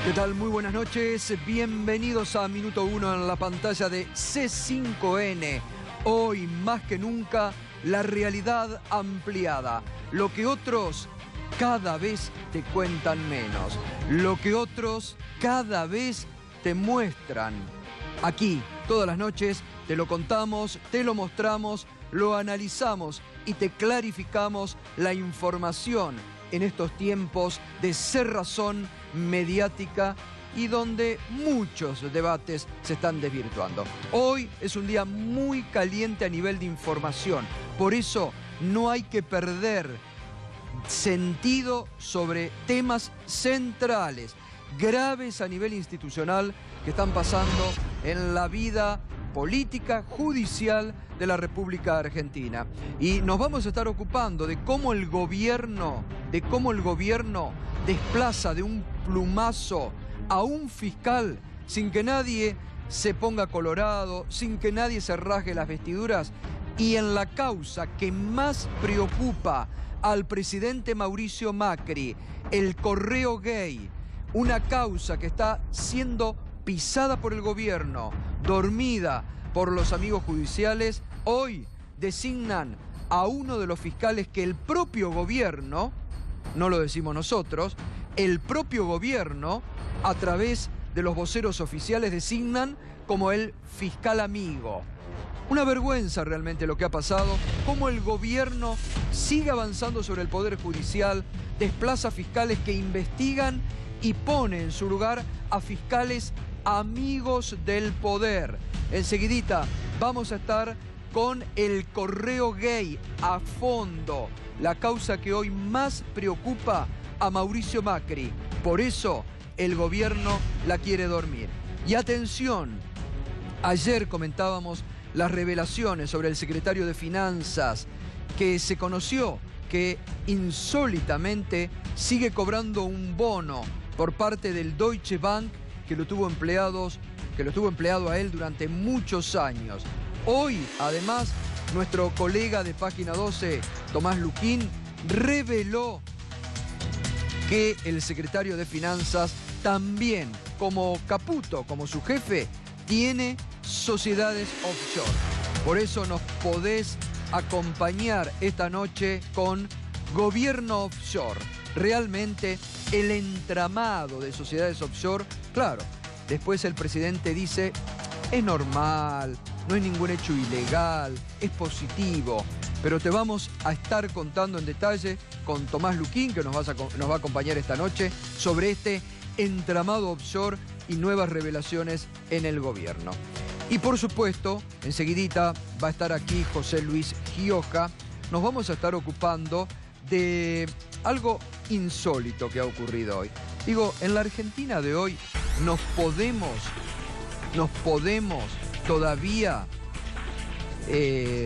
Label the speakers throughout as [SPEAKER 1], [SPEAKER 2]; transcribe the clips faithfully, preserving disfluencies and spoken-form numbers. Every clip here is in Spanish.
[SPEAKER 1] ¿Qué tal? Muy buenas noches. Bienvenidos a Minuto Uno en la pantalla de C cinco N. Hoy, más que nunca, la realidad ampliada. Lo que otros cada vez te cuentan menos. Lo que otros cada vez te muestran. Aquí, todas las noches, te lo contamos, te lo mostramos, lo analizamos y te clarificamos la información en estos tiempos de cerrazón mediática y donde muchos debates se están desvirtuando. Hoy es un día muy caliente a nivel de información, por eso no hay que perder sentido sobre temas centrales, graves a nivel institucional que están pasando en la vida política, judicial de la República Argentina. Y nos vamos a estar ocupando de cómo el gobierno, de cómo el gobierno desplaza de un plumazo a un fiscal sin que nadie se ponga colorado, sin que nadie se rasgue las vestiduras. Y en la causa que más preocupa al presidente Mauricio Macri, el correo gay, una causa que está siendo pisada por el gobierno, dormida por los amigos judiciales, hoy designan a uno de los fiscales que el propio gobierno, no lo decimos nosotros, el propio gobierno, a través de los voceros oficiales, designan como el fiscal amigo. Una vergüenza realmente lo que ha pasado, cómo el gobierno sigue avanzando sobre el Poder Judicial, desplaza fiscales que investigan y pone en su lugar a fiscales amigos del poder. Enseguidita vamos a estar con el correo gay a fondo, la causa que hoy más preocupa a Mauricio Macri. Por eso el gobierno la quiere dormir. Y atención, ayer comentábamos las revelaciones sobre el secretario de Finanzas, que se conoció que insólitamente sigue cobrando un bono por parte del Deutsche Bank, que lo tuvo empleados, que lo tuvo empleado a él durante muchos años. Hoy, además, nuestro colega de Página doce, Tomás Luquín, reveló que el secretario de Finanzas también, como Caputo, como su jefe, tiene sociedades offshore. Por eso nos podés acompañar esta noche con Gobierno Offshore. Realmente el entramado de sociedades offshore, claro, después el presidente dice, es normal, no es ningún hecho ilegal, es positivo, pero te vamos a estar contando en detalle con Tomás Luquín, que nos, vas a, nos va a acompañar esta noche, sobre este entramado offshore y nuevas revelaciones en el gobierno. Y por supuesto, enseguidita va a estar aquí José Luis Gioja. Nos vamos a estar ocupando de algo insólito que ha ocurrido hoy. Digo, en la Argentina de hoy nos podemos, nos podemos todavía eh,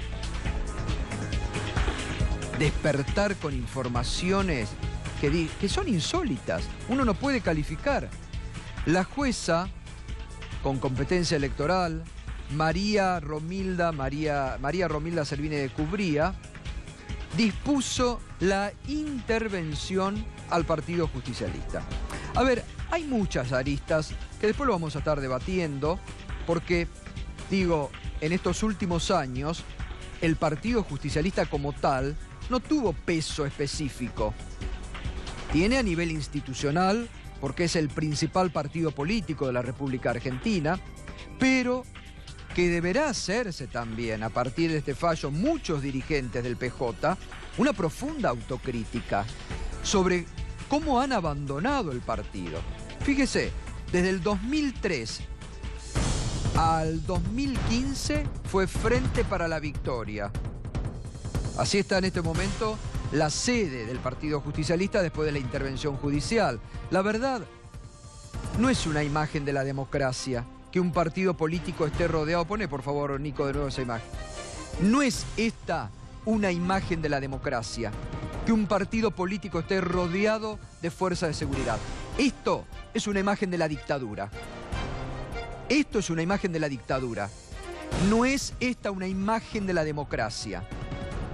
[SPEAKER 1] despertar con informaciones que, di, que son insólitas. Uno no puede calificar. La jueza con competencia electoral, María Romilda, María, María Romilda Servini de Cubría, dispuso la intervención al Partido Justicialista. A ver, hay muchas aristas que después lo vamos a estar debatiendo, porque, digo, en estos últimos años, el Partido Justicialista como tal no tuvo peso específico. Tiene a nivel institucional, porque es el principal partido político de la República Argentina, pero que deberá hacerse también, a partir de este fallo, muchos dirigentes del P J, una profunda autocrítica sobre cómo han abandonado el partido. Fíjese, desde el dos mil tres al dos mil quince fue Frente para la Victoria. Así está en este momento la sede del Partido Justicialista después de la intervención judicial. La verdad, no es una imagen de la democracia que un partido político esté rodeado. Pone, por favor, Nico, de nuevo esa imagen. No es esta una imagen de la democracia, que un partido político esté rodeado de fuerzas de seguridad. Esto es una imagen de la dictadura. Esto es una imagen de la dictadura. No es esta una imagen de la democracia.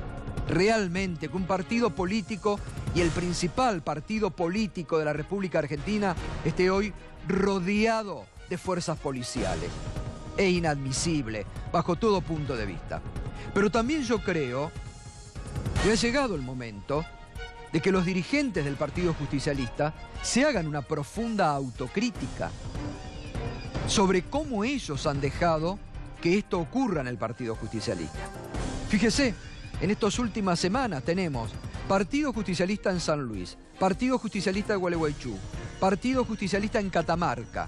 [SPEAKER 1] realmente que un partido político y el principal partido político de la República Argentina esté hoy rodeado de fuerzas policiales. Es inadmisible, bajo todo punto de vista. Pero también yo creo que ha llegado el momento de que los dirigentes del Partido Justicialista se hagan una profunda autocrítica sobre cómo ellos han dejado que esto ocurra en el Partido Justicialista. Fíjese, en estas últimas semanas tenemos Partido Justicialista en San Luis, Partido Justicialista de Gualeguaychú, Partido Justicialista en Catamarca,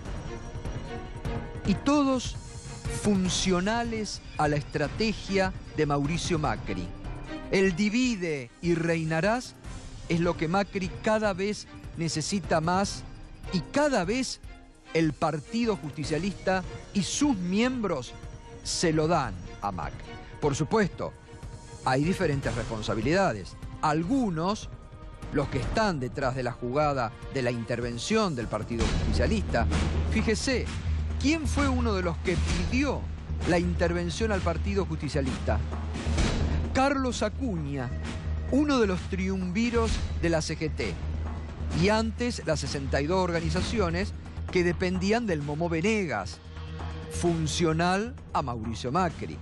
[SPEAKER 1] y todos funcionales a la estrategia de Mauricio Macri. El divide y reinarás es lo que Macri cada vez necesita más, y cada vez el Partido Justicialista y sus miembros se lo dan a Macri. Por supuesto, hay diferentes responsabilidades. Algunos, los que están detrás de la jugada de la intervención del Partido Justicialista, fíjese, ¿quién fue uno de los que pidió la intervención al Partido Justicialista? Carlos Acuña, uno de los triunviros de la C G T, y antes las sesenta y dos organizaciones que dependían del Momo Venegas, funcional a Mauricio Macri.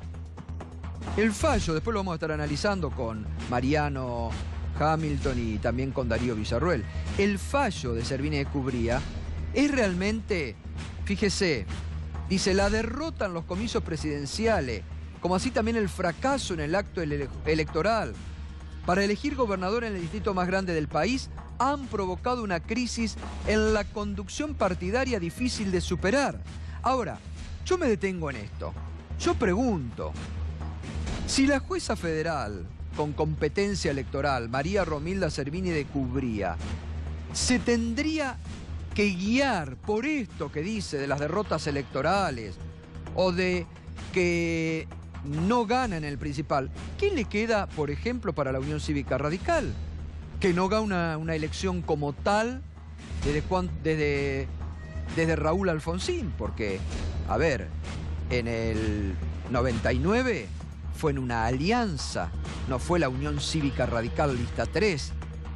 [SPEAKER 1] El fallo, después lo vamos a estar analizando con Mariano Hamilton y también con Darío Villarruel. El fallo de Servini de Cubría es realmente, fíjese, dice, la derrota en los comicios presidenciales, como así también el fracaso en el acto ele- electoral para elegir gobernador en el distrito más grande del país, han provocado una crisis en la conducción partidaria difícil de superar. Ahora, yo me detengo en esto. Yo pregunto, si la jueza federal con competencia electoral, María Romilda Servini de Cubría, se tendría que guiar por esto que dice de las derrotas electorales o de que no gana en el principal, ¿qué le queda, por ejemplo, para la Unión Cívica Radical? Que no gana una, una elección como tal desde, cuan, desde, desde Raúl Alfonsín, porque, a ver, en el noventa y nueve fue en una alianza, no fue la Unión Cívica Radical lista tres.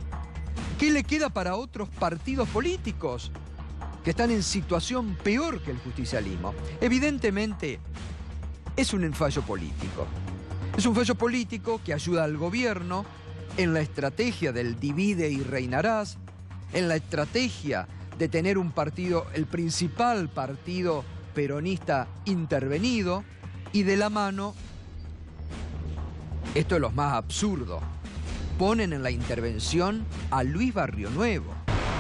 [SPEAKER 1] ¿Qué le queda para otros partidos políticos que están en situación peor que el justicialismo? Evidentemente, es un fallo político. Es un fallo político que ayuda al gobierno en la estrategia del divide y reinarás, en la estrategia de tener un partido, el principal partido peronista intervenido, y de la mano, esto es lo más absurdo, ponen en la intervención a Luis Barrionuevo.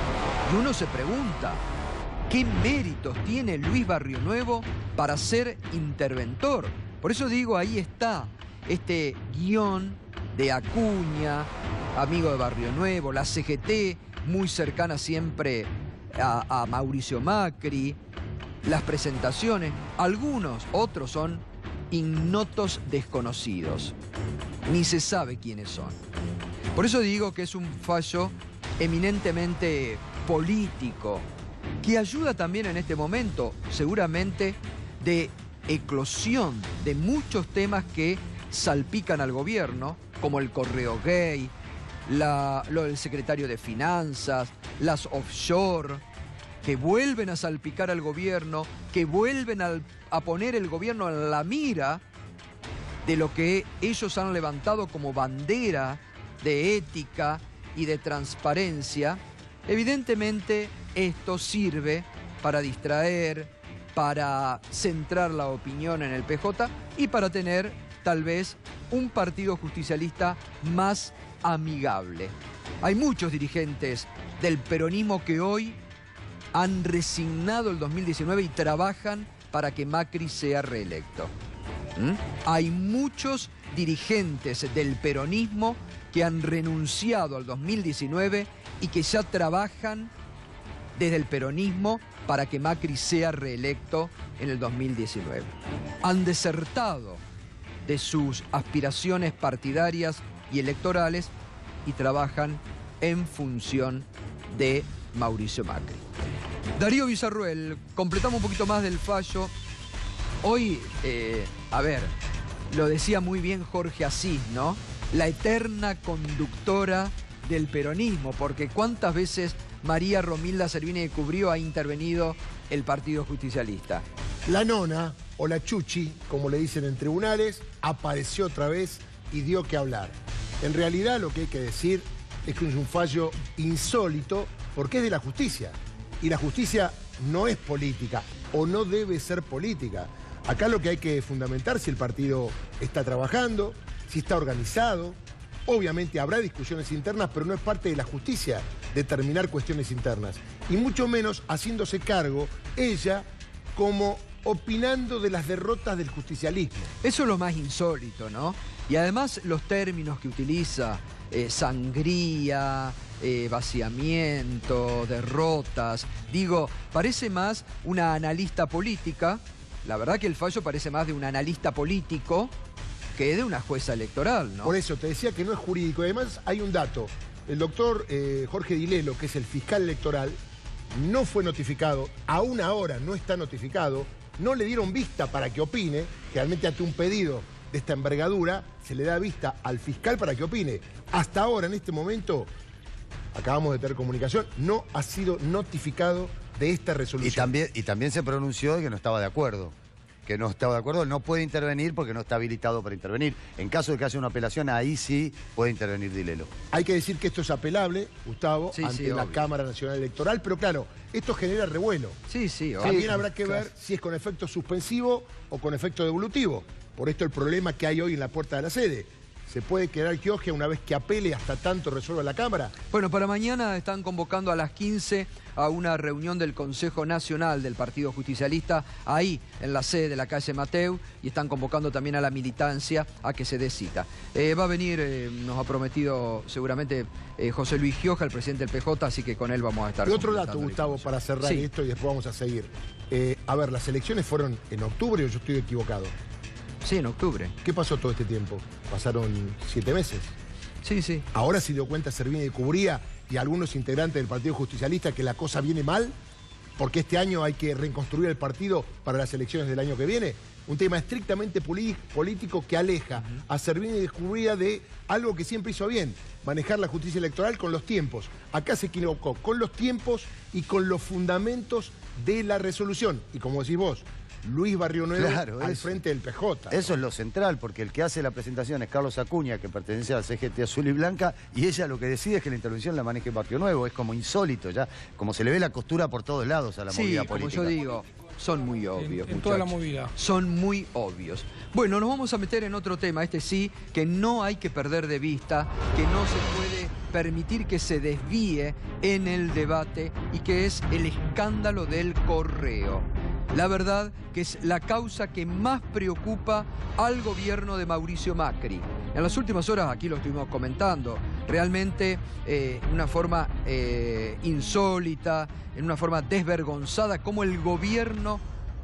[SPEAKER 1] Y uno se pregunta, ¿qué méritos tiene Luis Barrionuevo para ser interventor? Por eso digo, ahí está este guión de Acuña, amigo de Barrionuevo, la C G T, muy cercana siempre a, a Mauricio Macri, las presentaciones, algunos, otros son ignotos desconocidos, ni se sabe quiénes son. Por eso digo que es un fallo eminentemente político, que ayuda también en este momento, seguramente, de eclosión de muchos temas que salpican al gobierno, como el correo gay, la, lo del secretario de Finanzas, las offshore, que vuelven a salpicar al gobierno, que vuelven a, a poner el gobierno en la mira de lo que ellos han levantado como bandera de ética y de transparencia. Evidentemente, esto sirve para distraer, para centrar la opinión en el P J y para tener, tal vez, un partido justicialista más amigable. Hay muchos dirigentes del peronismo que hoy han resignado el dos mil diecinueve y trabajan para que Macri sea reelecto. ¿Mm? Hay muchos dirigentes del peronismo que han renunciado al dos mil diecinueve y que ya trabajan desde el peronismo para que Macri sea reelecto en el dos mil diecinueve. Han desertado de sus aspiraciones partidarias y electorales y trabajan en función de Mauricio Macri. Darío Villarruel, completamos un poquito más del fallo. Hoy, eh, a ver, lo decía muy bien Jorge Asís, ¿no? la eterna conductora del peronismo, porque cuántas veces María Romilda Servini de Cubrío ha intervenido el Partido Justicialista.
[SPEAKER 2] La nona, o la chuchi, como le dicen en tribunales, apareció otra vez y dio que hablar. En realidad lo que hay que decir es que es un fallo insólito porque es de la justicia. Y la justicia no es política, o no debe ser política. Acá lo que hay que fundamentar si el partido está trabajando, si está organizado. Obviamente habrá discusiones internas, pero no es parte de la justicia determinar cuestiones internas. Y mucho menos haciéndose cargo ella como opinando de las derrotas del justicialismo.
[SPEAKER 1] Eso es lo más insólito, ¿no? Y además los términos que utiliza, eh, sangría, eh, vaciamiento, derrotas, digo, parece más una analista política. La verdad que el fallo parece más de un analista político que de una jueza electoral, ¿no?
[SPEAKER 2] Por eso te decía que no es jurídico. Además hay un dato. El doctor eh, Jorge Dilelo, que es el fiscal electoral, no fue notificado, aún ahora no está notificado, no le dieron vista para que opine. Realmente ante un pedido de esta envergadura se le da vista al fiscal para que opine. Hasta ahora, en este momento, acabamos de tener comunicación, no ha sido notificado de esta resolución.
[SPEAKER 3] Y también, y también se pronunció de que no estaba de acuerdo. que no estaba de acuerdo, no puede intervenir porque no está habilitado para intervenir. En caso de que haya una apelación, ahí sí puede intervenir Dilelo.
[SPEAKER 2] Hay que decir que esto es apelable, Gustavo,
[SPEAKER 1] sí,
[SPEAKER 2] ante
[SPEAKER 1] sí,
[SPEAKER 2] la
[SPEAKER 1] obvio.
[SPEAKER 2] Cámara Nacional Electoral, pero claro, esto genera revuelo.
[SPEAKER 1] Sí, sí, obvio.
[SPEAKER 2] También
[SPEAKER 1] Sí,
[SPEAKER 2] habrá que
[SPEAKER 1] claro.
[SPEAKER 2] ver si es con efecto suspensivo o con efecto devolutivo. Por esto el problema que hay hoy en la puerta de la sede. ¿Se puede quedar Chioggia una vez que apele hasta tanto resuelva la Cámara?
[SPEAKER 1] Bueno, para mañana están convocando a las quince a una reunión del Consejo Nacional del Partido Justicialista, ahí en la sede de la calle Mateu, y están convocando también a la militancia a que se dé cita. Eh, va a venir, eh, nos ha prometido seguramente eh, José Luis Chioggia, el presidente del P J, así que con él vamos a estar.
[SPEAKER 2] Y otro
[SPEAKER 1] completando
[SPEAKER 2] dato,
[SPEAKER 1] la
[SPEAKER 2] Gustavo,
[SPEAKER 1] información.
[SPEAKER 2] para cerrar
[SPEAKER 1] Sí.
[SPEAKER 2] esto y después vamos a seguir. Eh, a ver, las elecciones fueron en octubre o yo estoy equivocado.
[SPEAKER 1] Sí, en octubre.
[SPEAKER 2] ¿Qué pasó todo este tiempo? Pasaron siete meses.
[SPEAKER 1] Sí, sí.
[SPEAKER 2] Ahora se dio cuenta Servini de Cubría y algunos integrantes del Partido Justicialista que la cosa viene mal, porque este año hay que reconstruir el partido para las elecciones del año que viene. Un tema estrictamente político que aleja a Servini de Cubría de algo que siempre hizo bien, manejar la justicia electoral con los tiempos. Acá se equivocó con los tiempos y con los fundamentos de la resolución. Y como decís vos, Luis Barrio Nuevo
[SPEAKER 3] Claro,
[SPEAKER 2] al
[SPEAKER 3] eso.
[SPEAKER 2] frente del P J.
[SPEAKER 3] Eso es lo central, porque el que hace la presentación es Carlos Acuña, que pertenece a la C G T Azul y Blanca, y ella lo que decide es que la intervención la maneje Barrio Nuevo. Es como insólito ya, como se le ve la costura por todos lados a la
[SPEAKER 1] Sí,
[SPEAKER 3] movida
[SPEAKER 1] como
[SPEAKER 3] política.
[SPEAKER 1] yo digo, son muy obvios,
[SPEAKER 4] En, en toda la
[SPEAKER 1] muchachos.
[SPEAKER 4] movida.
[SPEAKER 1] Son muy obvios. Bueno, nos vamos a meter en otro tema, este sí, que no hay que perder de vista, que no se puede permitir que se desvíe en el debate, y que es el escándalo del correo. La verdad que es la causa que más preocupa al gobierno de Mauricio Macri. En las últimas horas, aquí lo estuvimos comentando, realmente eh, en una forma eh, insólita, en una forma desvergonzada, como el gobierno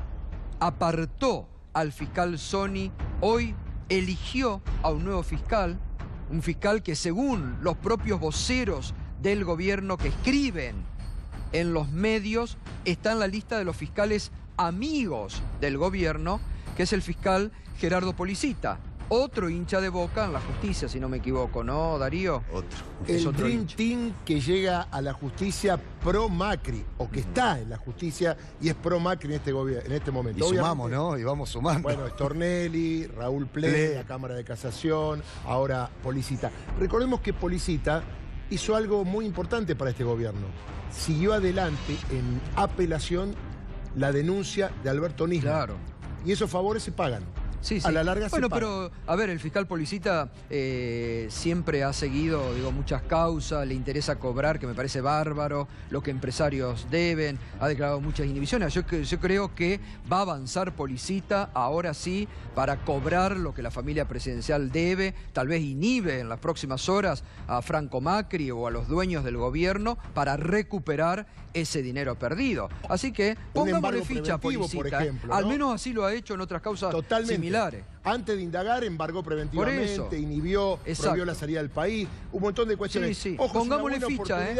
[SPEAKER 1] apartó al fiscal Sony, hoy eligió a un nuevo fiscal, un fiscal que según los propios voceros del gobierno que escriben en los medios, está en la lista de los fiscales amigos del gobierno, que es el fiscal Gerardo Policita, otro hincha de Boca en la justicia, si no me equivoco, ¿no, Darío?
[SPEAKER 3] Otro.
[SPEAKER 1] Es
[SPEAKER 2] El
[SPEAKER 1] otro
[SPEAKER 2] Dream
[SPEAKER 1] hincha.
[SPEAKER 2] Team que llega a la justicia pro Macri, o que está en la justicia y es pro Macri en este, gobier- en este momento.
[SPEAKER 3] Y
[SPEAKER 2] Obviamente,
[SPEAKER 3] sumamos, ¿no? Y vamos sumando.
[SPEAKER 2] Bueno, Stornelli, Raúl Ple,
[SPEAKER 3] Ple.
[SPEAKER 2] la Cámara de Casación, ahora Policita. Recordemos que Policita hizo algo muy importante para este gobierno. Siguió adelante en apelación la denuncia de Alberto Nisman.
[SPEAKER 1] Claro.
[SPEAKER 2] Y esos favores se pagan.
[SPEAKER 1] Sí, sí.
[SPEAKER 2] A la larga
[SPEAKER 1] bueno,
[SPEAKER 2] se pagan.
[SPEAKER 1] pero, a ver, el fiscal Policita eh, siempre ha seguido, digo, muchas causas, le interesa cobrar, que me parece bárbaro, lo que empresarios deben, ha declarado muchas inhibiciones. Yo, que- yo creo que va a avanzar Policita, ahora sí, para cobrar lo que la familia presidencial debe, tal vez inhibe en las próximas horas a Franco Macri o a los dueños del gobierno para recuperar ese dinero perdido. Así que pongámosle
[SPEAKER 2] embargo
[SPEAKER 1] ficha a
[SPEAKER 2] preventivo,
[SPEAKER 1] Policita.
[SPEAKER 2] por ejemplo,
[SPEAKER 1] Al
[SPEAKER 2] ¿no?
[SPEAKER 1] menos así lo ha hecho en otras causas
[SPEAKER 2] Totalmente.
[SPEAKER 1] similares.
[SPEAKER 2] Antes de indagar, embargó preventivamente,
[SPEAKER 1] Por eso.
[SPEAKER 2] inhibió,
[SPEAKER 1] Exacto.
[SPEAKER 2] prohibió la salida del país, un montón de cuestiones.
[SPEAKER 1] Sí, sí.
[SPEAKER 2] Ojo, es una
[SPEAKER 1] Pongámosle
[SPEAKER 2] buena
[SPEAKER 1] ficha, ¿eh?
[SPEAKER 2] oportunidad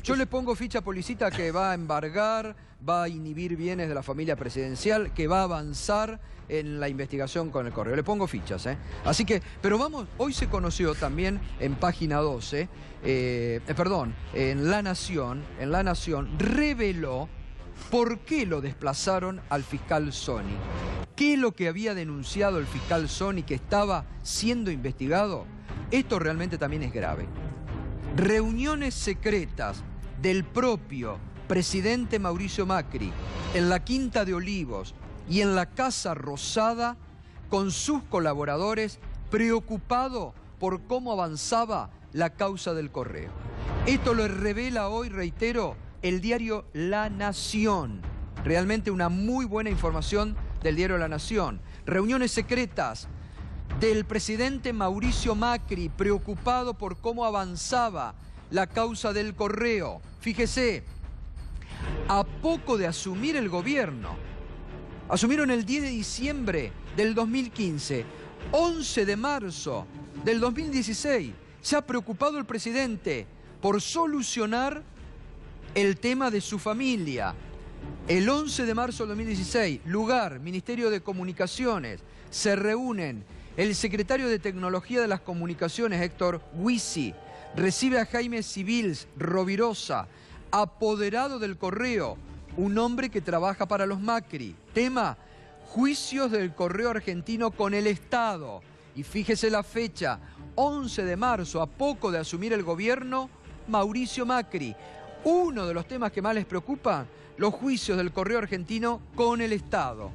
[SPEAKER 1] Yo le pongo ficha a Policita que va a embargar, va a inhibir bienes de la familia presidencial, que va a avanzar en la investigación con el correo. Le pongo fichas, ¿eh? Así que, pero vamos, hoy se conoció también en página doce, eh, eh, perdón, en La Nación, en La Nación reveló por qué lo desplazaron al fiscal Sony. ¿Qué es lo que había denunciado el fiscal Sony que estaba siendo investigado? Esto realmente también es grave. Reuniones secretas del propio presidente Mauricio Macri en la Quinta de Olivos y en la Casa Rosada con sus colaboradores, preocupado por cómo avanzaba la causa del correo. Esto lo revela hoy, reitero, el diario La Nación. Realmente una muy buena información del diario La Nación. Reuniones secretas del presidente Mauricio Macri, preocupado por cómo avanzaba la causa del correo. Fíjese, a poco de asumir el gobierno, asumieron el diez de diciembre del dos mil quince, once de marzo del dos mil dieciséis, se ha preocupado el presidente por solucionar el tema de su familia. El once de marzo del dos mil dieciséis, lugar, Ministerio de Comunicaciones, se reúnen el secretario de Tecnología de las Comunicaciones, Héctor Huisi, recibe a Jaime Civils Rovirosa, apoderado del correo, un hombre que trabaja para los Macri. Tema, juicios del correo argentino con el Estado. Y fíjese la fecha, once de marzo, a poco de asumir el gobierno, Mauricio Macri. Uno de los temas que más les preocupa, los juicios del correo argentino con el Estado.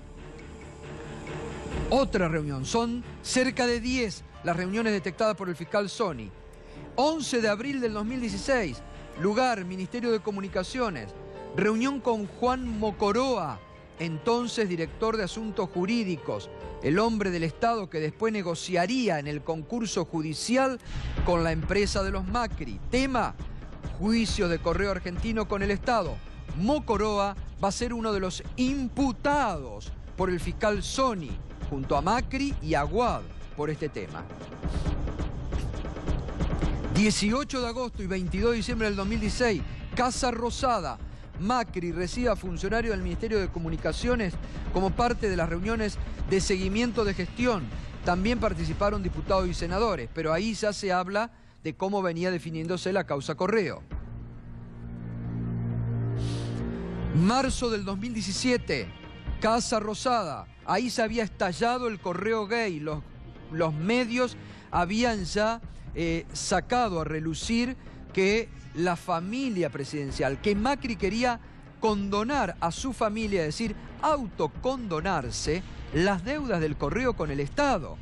[SPEAKER 1] Otra reunión, son cerca de diez las reuniones detectadas por el fiscal Sony. once de abril del dos mil dieciséis, lugar, Ministerio de Comunicaciones, reunión con Juan Mocoroa, entonces director de Asuntos Jurídicos, el hombre del Estado que después negociaría en el concurso judicial con la empresa de los Macri. Tema, juicio de correo argentino con el Estado. Mocoroa va a ser uno de los imputados por el fiscal Sony, junto a Macri y Aguad, por este tema. dieciocho de agosto y veintidós de diciembre del dos mil dieciséis, Casa Rosada. Macri recibe a funcionarios del Ministerio de Comunicaciones como parte de las reuniones de seguimiento de gestión. También participaron diputados y senadores, pero ahí ya se habla de cómo venía definiéndose la causa Correo. Marzo del dos mil diecisiete, Casa Rosada. Ahí se había estallado el correo gay. Los, los medios habían ya eh, sacado a relucir que la familia presidencial, que Macri quería condonar a su familia, es decir, autocondonarse las deudas del correo con el Estado.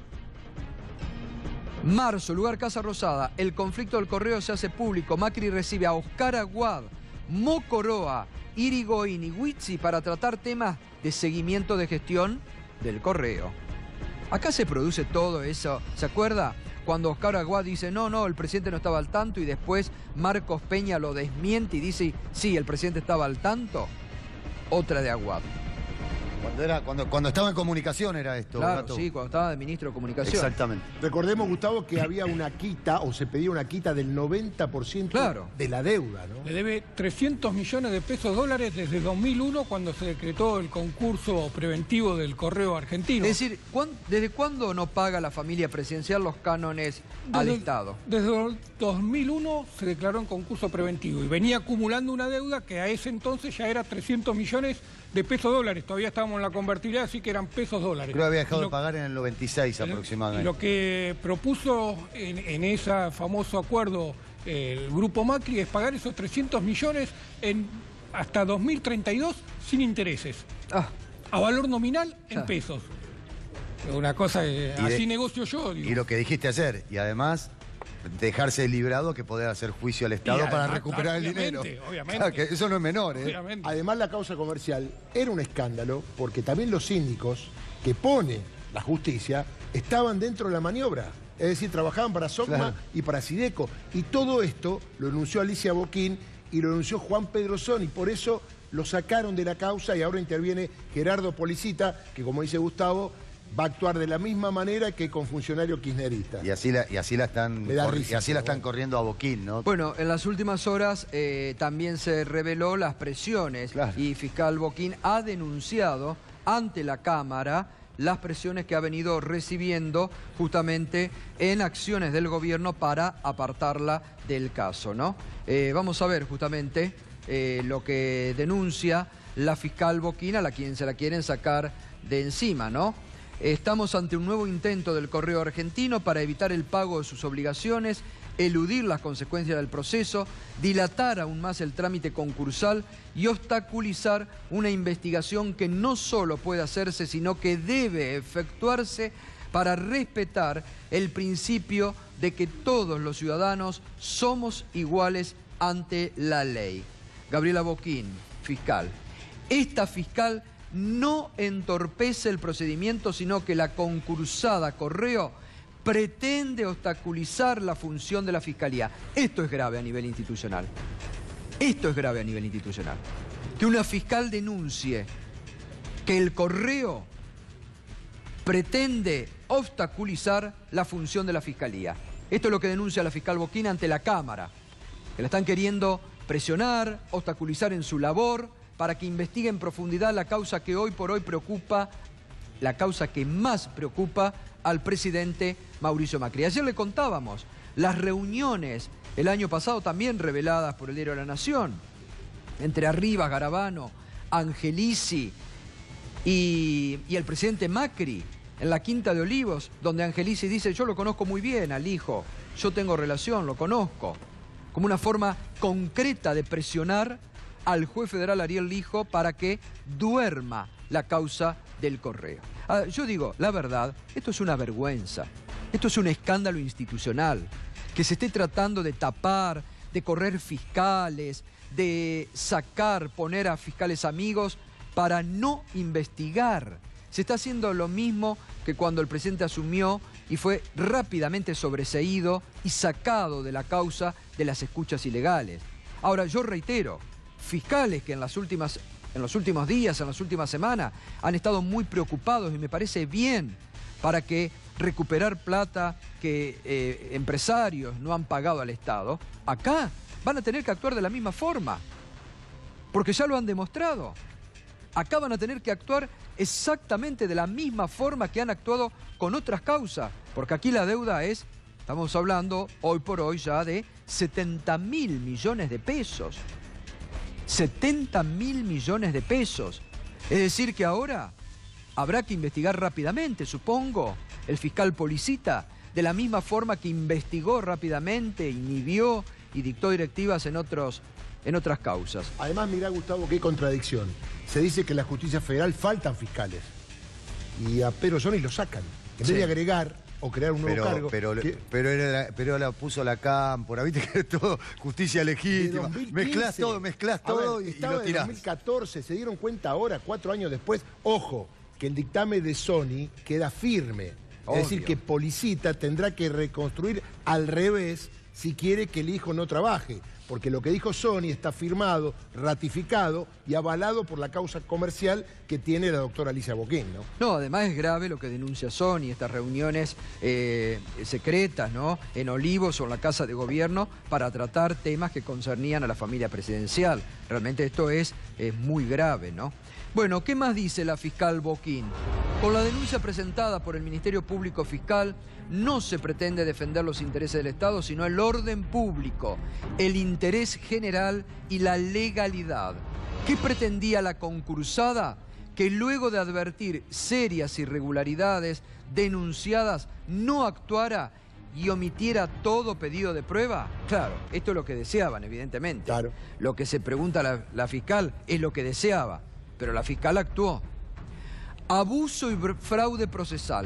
[SPEAKER 1] Marzo, lugar Casa Rosada, el conflicto del correo se hace público. Macri recibe a Oscar Aguad, Mocoroa, Irigoyen y Huisi para tratar temas de seguimiento de gestión del correo. Acá se produce todo eso, ¿se acuerda? Cuando Oscar Aguad dice, no, no, el presidente no estaba al tanto, y después Marcos Peña lo desmiente y dice, sí, el presidente estaba al tanto. Otra de Aguad.
[SPEAKER 3] Cuando, era, cuando, cuando estaba en comunicación era esto.
[SPEAKER 1] Claro,
[SPEAKER 3] Gato.
[SPEAKER 1] sí, cuando estaba de ministro de Comunicación.
[SPEAKER 3] Exactamente.
[SPEAKER 2] Recordemos, Gustavo, que había una quita, o se pedía una quita del noventa por ciento
[SPEAKER 1] Claro.
[SPEAKER 2] de la deuda, ¿no?
[SPEAKER 4] Le debe trescientos millones de pesos dólares desde dos mil uno, cuando se decretó el concurso preventivo del correo argentino.
[SPEAKER 1] Es decir, ¿cuán- ¿desde cuándo no paga la familia presidencial los cánones al
[SPEAKER 4] Desde-
[SPEAKER 1] Estado?
[SPEAKER 4] Desde el dos mil uno se declaró en concurso preventivo y venía acumulando una deuda que a ese entonces ya era trescientos millones de pesos dólares. Todavía estábamos en la convertibilidad, así que eran pesos dólares.
[SPEAKER 3] Creo que había dejado
[SPEAKER 4] Y lo-
[SPEAKER 3] de pagar en el noventa y seis
[SPEAKER 4] y
[SPEAKER 3] aproximadamente.
[SPEAKER 4] lo que propuso en, en ese famoso acuerdo el Grupo Macri es pagar esos trescientos millones en hasta dos mil treinta y dos sin intereses,
[SPEAKER 1] Ah,
[SPEAKER 4] a valor nominal en
[SPEAKER 1] Claro.
[SPEAKER 4] pesos. Una cosa que
[SPEAKER 3] Y de-
[SPEAKER 4] así negocio yo. digo.
[SPEAKER 3] Y lo que dijiste ayer, y además dejarse librado que poder hacer juicio al Estado
[SPEAKER 4] Y
[SPEAKER 3] para
[SPEAKER 4] además,
[SPEAKER 3] recuperar el
[SPEAKER 4] obviamente,
[SPEAKER 3] dinero.
[SPEAKER 4] obviamente.
[SPEAKER 3] Claro, que eso no es menor, ¿eh?
[SPEAKER 4] Obviamente.
[SPEAKER 2] Además, la causa comercial era un escándalo porque también los síndicos que pone la justicia estaban dentro de la maniobra. Es decir, trabajaban para SOCMA
[SPEAKER 3] Claro.
[SPEAKER 2] y para Sideco. Y todo esto lo denunció Alicia Boquín y lo denunció Juan Pedro Sony. Por eso lo sacaron de la causa y ahora interviene Gerardo Policita, que como dice Gustavo, va a actuar de la misma manera que con funcionarios kirchneristas.
[SPEAKER 3] Y así la, y así la están,
[SPEAKER 2] Me da
[SPEAKER 3] cor-
[SPEAKER 2] risa,
[SPEAKER 3] y así la
[SPEAKER 2] pero
[SPEAKER 3] están
[SPEAKER 2] bueno.
[SPEAKER 3] corriendo a Boquín, ¿no?
[SPEAKER 1] Bueno, en las últimas horas eh, también se reveló las presiones
[SPEAKER 3] Claro.
[SPEAKER 1] y fiscal Boquín ha denunciado ante la Cámara las presiones que ha venido recibiendo justamente en acciones del gobierno para apartarla del caso, ¿no? Eh, vamos a ver justamente eh, lo que denuncia la fiscal Boquín, a la quien se la quieren sacar de encima, ¿no? Estamos ante un nuevo intento del Correo Argentino para evitar el pago de sus obligaciones, eludir las consecuencias del proceso, dilatar aún más el trámite concursal y obstaculizar una investigación que no solo puede hacerse, sino que debe efectuarse para respetar el principio de que todos los ciudadanos somos iguales ante la ley. Gabriela Boquín, fiscal. Esta fiscal no entorpece el procedimiento, sino que la concursada Correo pretende obstaculizar la función de la Fiscalía. Esto es grave a nivel institucional. Esto es grave a nivel institucional. Que una fiscal denuncie que el Correo pretende obstaculizar la función de la Fiscalía. Esto es lo que denuncia la fiscal Boquín ante la Cámara, que la están queriendo presionar, obstaculizar en su labor, para que investigue en profundidad la causa que hoy por hoy preocupa, la causa que más preocupa al presidente Mauricio Macri. Ayer le contábamos las reuniones, el año pasado también reveladas por el diario La Nación, entre Arribas, Garabano, Angelici y, y el presidente Macri, en la Quinta de Olivos, donde Angelici dice: yo lo conozco muy bien al hijo, yo tengo relación, lo conozco, como una forma concreta de presionar al juez federal Ariel Lijo para que duerma la causa del Correo. Ah, yo digo, la verdad, esto es una vergüenza, esto es un escándalo institucional, que se esté tratando de tapar, de correr fiscales, de sacar, poner a fiscales amigos para no investigar. Se está haciendo lo mismo que cuando el presidente asumió y fue rápidamente sobreseído y sacado de la causa de las escuchas ilegales. Ahora, yo reitero, fiscales que en, las últimas, en los últimos días, en las últimas semanas, han estado muy preocupados y me parece bien para que recuperar plata que eh, empresarios no han pagado al Estado, acá van a tener que actuar de la misma forma, porque ya lo han demostrado. Acá van a tener que actuar exactamente de la misma forma que han actuado con otras causas, porque aquí la deuda es, estamos hablando hoy por hoy ya de setenta mil millones de pesos. setenta mil millones de pesos. Es decir que ahora habrá que investigar rápidamente, supongo, el fiscal Policita, de la misma forma que investigó rápidamente, inhibió y dictó directivas en, otros, en otras causas.
[SPEAKER 2] Además, mirá, Gustavo, qué contradicción. Se dice que en la justicia federal faltan fiscales. Y a Pedro Soni lo sacan. En
[SPEAKER 1] Sí.
[SPEAKER 2] vez de agregar o crear un nuevo
[SPEAKER 3] Pero,
[SPEAKER 2] cargo.
[SPEAKER 3] pero,
[SPEAKER 2] que-
[SPEAKER 3] pero, era la, pero la puso la cámpora, viste que es todo justicia
[SPEAKER 2] de
[SPEAKER 3] legítima.
[SPEAKER 2] dos mil quince.
[SPEAKER 3] Mezclás todo, mezclás
[SPEAKER 2] A ver,
[SPEAKER 3] todo y, y
[SPEAKER 2] estaba
[SPEAKER 3] lo
[SPEAKER 2] de
[SPEAKER 3] tirás.
[SPEAKER 2] dos mil catorce, se dieron cuenta ahora, cuatro años después. Ojo, que el dictamen de Sony queda firme.
[SPEAKER 1] Obvio.
[SPEAKER 2] Es decir, que Policita tendrá que reconstruir al revés si quiere que el hijo no trabaje. Porque lo que dijo Sony está firmado, ratificado y avalado por la causa comercial que tiene la doctora Alicia Boquín, ¿no?
[SPEAKER 1] No, además es grave lo que denuncia Sony, estas reuniones eh, secretas, ¿no?, en Olivos o en la Casa de Gobierno para tratar temas que concernían a la familia presidencial. Realmente esto es, es muy grave, ¿no? Bueno, ¿qué más dice la fiscal Boquín? Con la denuncia presentada por el Ministerio Público Fiscal, no se pretende defender los intereses del Estado, sino el orden público, el interés general y la legalidad. ¿Qué pretendía la concursada? Que luego de advertir serias irregularidades denunciadas, no actuara y omitiera todo pedido de prueba. Claro, esto es lo que deseaban, evidentemente.
[SPEAKER 2] Claro.
[SPEAKER 1] Lo que se pregunta la, la fiscal es lo que deseaba, pero la fiscal actuó. Abuso y fraude procesal.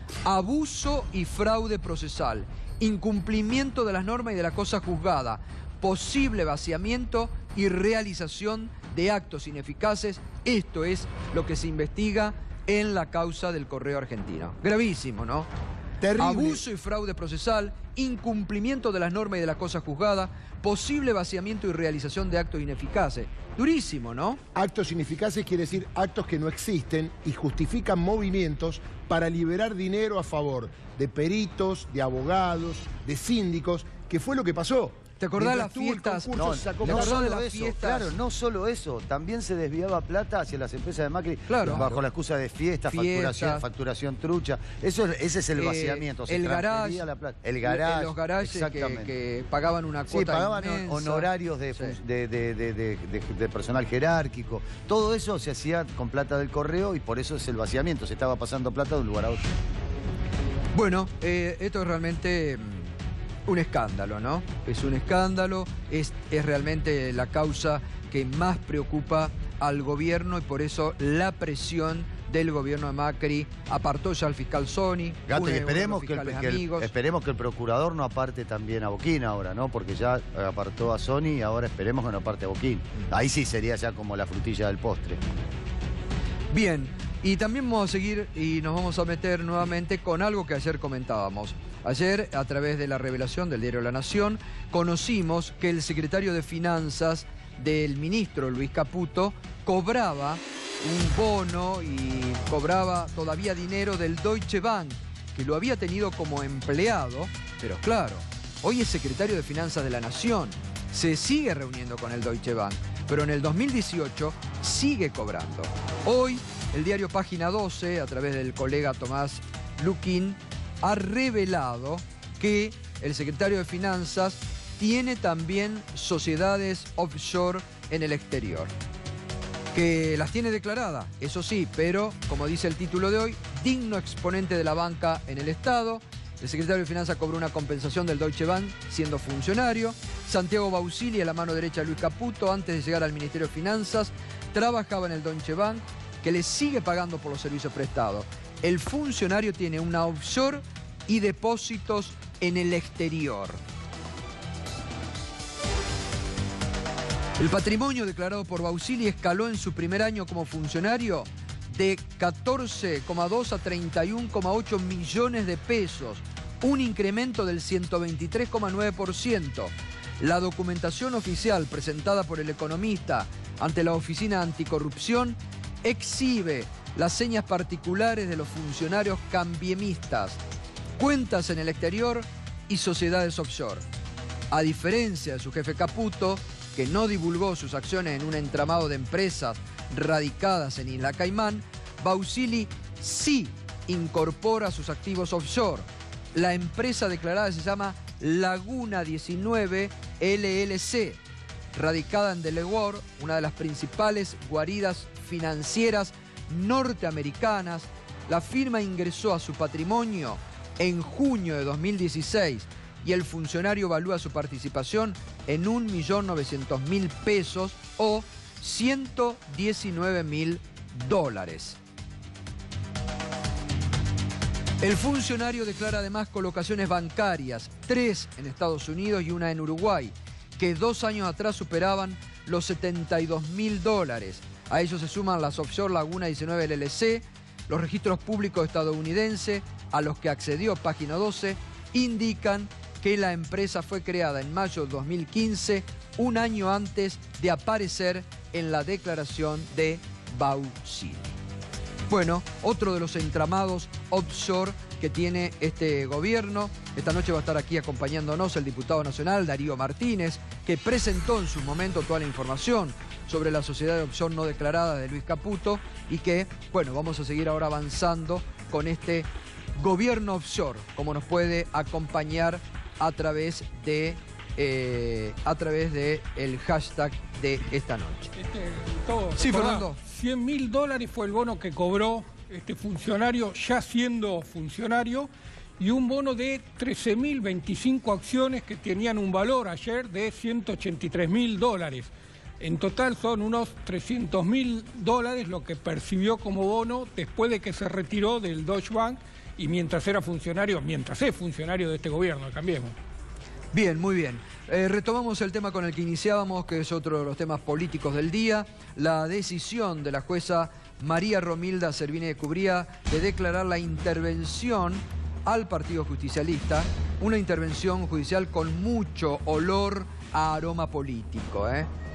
[SPEAKER 1] Abuso y fraude procesal. Incumplimiento de las normas y de la cosa juzgada. Posible vaciamiento y realización de actos ineficaces. Esto es lo que se investiga en la causa del Correo Argentino. Gravísimo, ¿no?
[SPEAKER 2] Terrible.
[SPEAKER 1] Abuso y fraude procesal, incumplimiento de las normas y de la cosa juzgada, posible vaciamiento y realización de actos ineficaces. Durísimo, ¿no?
[SPEAKER 2] Actos ineficaces quiere decir actos que no existen y justifican movimientos para liberar dinero a favor de peritos, de abogados, de síndicos, que fue lo que pasó.
[SPEAKER 1] ¿Te acordás
[SPEAKER 2] Mientras
[SPEAKER 1] las
[SPEAKER 2] tuvo el
[SPEAKER 1] fiestas?
[SPEAKER 2] concurso,
[SPEAKER 3] No,
[SPEAKER 2] se sacó
[SPEAKER 1] ¿te
[SPEAKER 3] no
[SPEAKER 1] acordás
[SPEAKER 2] plata.
[SPEAKER 1] de
[SPEAKER 3] solo
[SPEAKER 1] las
[SPEAKER 3] eso,
[SPEAKER 1] fiestas?
[SPEAKER 3] claro, no solo eso, también se desviaba plata hacia las empresas de Macri,
[SPEAKER 1] Claro.
[SPEAKER 3] bajo la excusa de fiestas,
[SPEAKER 1] Fiestas.
[SPEAKER 3] facturación, facturación trucha. Eso es- ese es el
[SPEAKER 1] Eh,
[SPEAKER 3] vaciamiento, se
[SPEAKER 1] el
[SPEAKER 3] transfería
[SPEAKER 1] garage,
[SPEAKER 3] la plata. El garage,
[SPEAKER 1] los garajes que,
[SPEAKER 3] exactamente.
[SPEAKER 1] que pagaban una
[SPEAKER 3] Sí,
[SPEAKER 1] cuota
[SPEAKER 3] pagaban
[SPEAKER 1] inmensa.
[SPEAKER 3] honorarios de,
[SPEAKER 1] Sí.
[SPEAKER 3] fun- de, de- de- de- de- de personal jerárquico. Todo eso se hacía con plata del correo y por eso es el vaciamiento. Se estaba pasando plata de un lugar a otro.
[SPEAKER 1] Bueno, eh, esto es realmente mm, un escándalo, ¿no? Es un escándalo, es, es realmente la causa que más preocupa al gobierno y por eso la presión del gobierno de Macri apartó ya al fiscal Sony.
[SPEAKER 3] Gato,
[SPEAKER 1] uno
[SPEAKER 3] y
[SPEAKER 1] de
[SPEAKER 3] esperemos
[SPEAKER 1] los
[SPEAKER 3] que, el,
[SPEAKER 1] fiscales
[SPEAKER 3] que el-
[SPEAKER 1] amigos.
[SPEAKER 3] esperemos que el procurador no aparte también a Boquín ahora, ¿no? Porque ya apartó a Sony y ahora esperemos que no aparte a Boquín. Ahí sí sería ya como la frutilla del postre.
[SPEAKER 1] Bien, y también vamos a seguir y nos vamos a meter nuevamente con algo que ayer comentábamos. Ayer, a través de la revelación del diario La Nación, conocimos que el secretario de Finanzas del ministro Luis Caputo cobraba un bono y cobraba todavía dinero del Deutsche Bank, que lo había tenido como empleado, pero claro, hoy es secretario de Finanzas de la Nación, se sigue reuniendo con el Deutsche Bank, pero en el dos mil dieciocho sigue cobrando. Hoy, el diario Página doce, a través del colega Tomás Luquín, ha revelado que el secretario de Finanzas tiene también sociedades offshore en el exterior. Que las tiene declaradas, eso sí, pero, como dice el título de hoy, digno exponente de la banca en el Estado. El secretario de Finanzas cobró una compensación del Deutsche Bank siendo funcionario. Santiago Bausili, a la mano derecha de Luis Caputo, antes de llegar al Ministerio de Finanzas, trabajaba en el Deutsche Bank, que le sigue pagando por los servicios prestados. El funcionario tiene una offshore y depósitos en el exterior. El patrimonio declarado por Bausili escaló en su primer año como funcionario de catorce coma dos a treinta y uno coma ocho millones de pesos, un incremento del ciento veintitrés coma nueve por ciento. La documentación oficial presentada por el economista ante la Oficina Anticorrupción exhibe las señas particulares de los funcionarios cambiemistas, cuentas en el exterior y sociedades offshore. A diferencia de su jefe Caputo, que no divulgó sus acciones en un entramado de empresas radicadas en Isla Caimán, Bausili sí incorpora sus activos offshore. La empresa declarada se llama Laguna diecinueve L L C, radicada en Delaware, una de las principales guaridas financieras norteamericanas. La firma ingresó a su patrimonio en junio de dos mil dieciséis y el funcionario evalúa su participación en un millón novecientos mil pesos o ciento diecinueve mil dólares. El funcionario declara además colocaciones bancarias, tres en Estados Unidos y una en Uruguay, que dos años atrás superaban los setenta y dos mil dólares. A ellos se suman las offshore Laguna diecinueve L L C, los registros públicos estadounidenses a los que accedió Página doce, indican que la empresa fue creada en mayo de dos mil quince, un año antes de aparecer en la declaración de Bausili. Bueno, otro de los entramados offshore que tiene este gobierno. Esta noche va a estar aquí acompañándonos el diputado nacional Darío Martínez, que presentó en su momento toda la información sobre la sociedad de offshore no declarada de Luis Caputo y que, bueno, vamos a seguir ahora avanzando con este gobierno offshore, como nos puede acompañar a través de eh, a través de el hashtag de esta noche.
[SPEAKER 4] Este, todo,
[SPEAKER 1] Sí,
[SPEAKER 4] recordá,
[SPEAKER 1] Fernando.
[SPEAKER 4] cien mil dólares fue el bono que cobró este funcionario ya siendo funcionario y un bono de trece mil veinticinco acciones que tenían un valor ayer de ciento ochenta y tres mil dólares. En total son unos trescientos mil dólares lo que percibió como bono después de que se retiró del Deutsche Bank y mientras era funcionario, mientras es funcionario de este gobierno, cambiemos.
[SPEAKER 1] Bien, muy bien. Eh, retomamos el tema con el que iniciábamos, que es otro de los temas políticos del día, la decisión de la jueza María Romilda Servini de Cubría de declarar la intervención al Partido Justicialista, una intervención judicial con mucho olor a aroma político, ¿eh?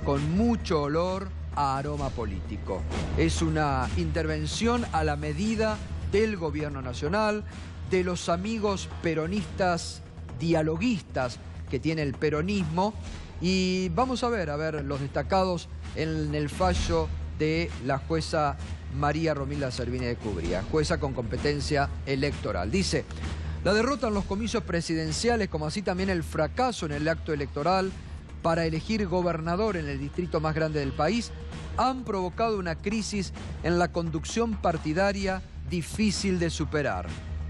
[SPEAKER 1] con mucho olor a aroma político. Es una intervención a la medida del gobierno nacional, de los amigos peronistas dialoguistas que tiene el peronismo, y vamos a ver, a ver los destacados en el fallo de la jueza María Romilda Servini de Cubría, jueza con competencia electoral. Dice: la derrota en los comicios presidenciales, como así también el fracaso en el acto electoral para elegir gobernador en el distrito más grande del país, han provocado una crisis en la conducción partidaria difícil de superar.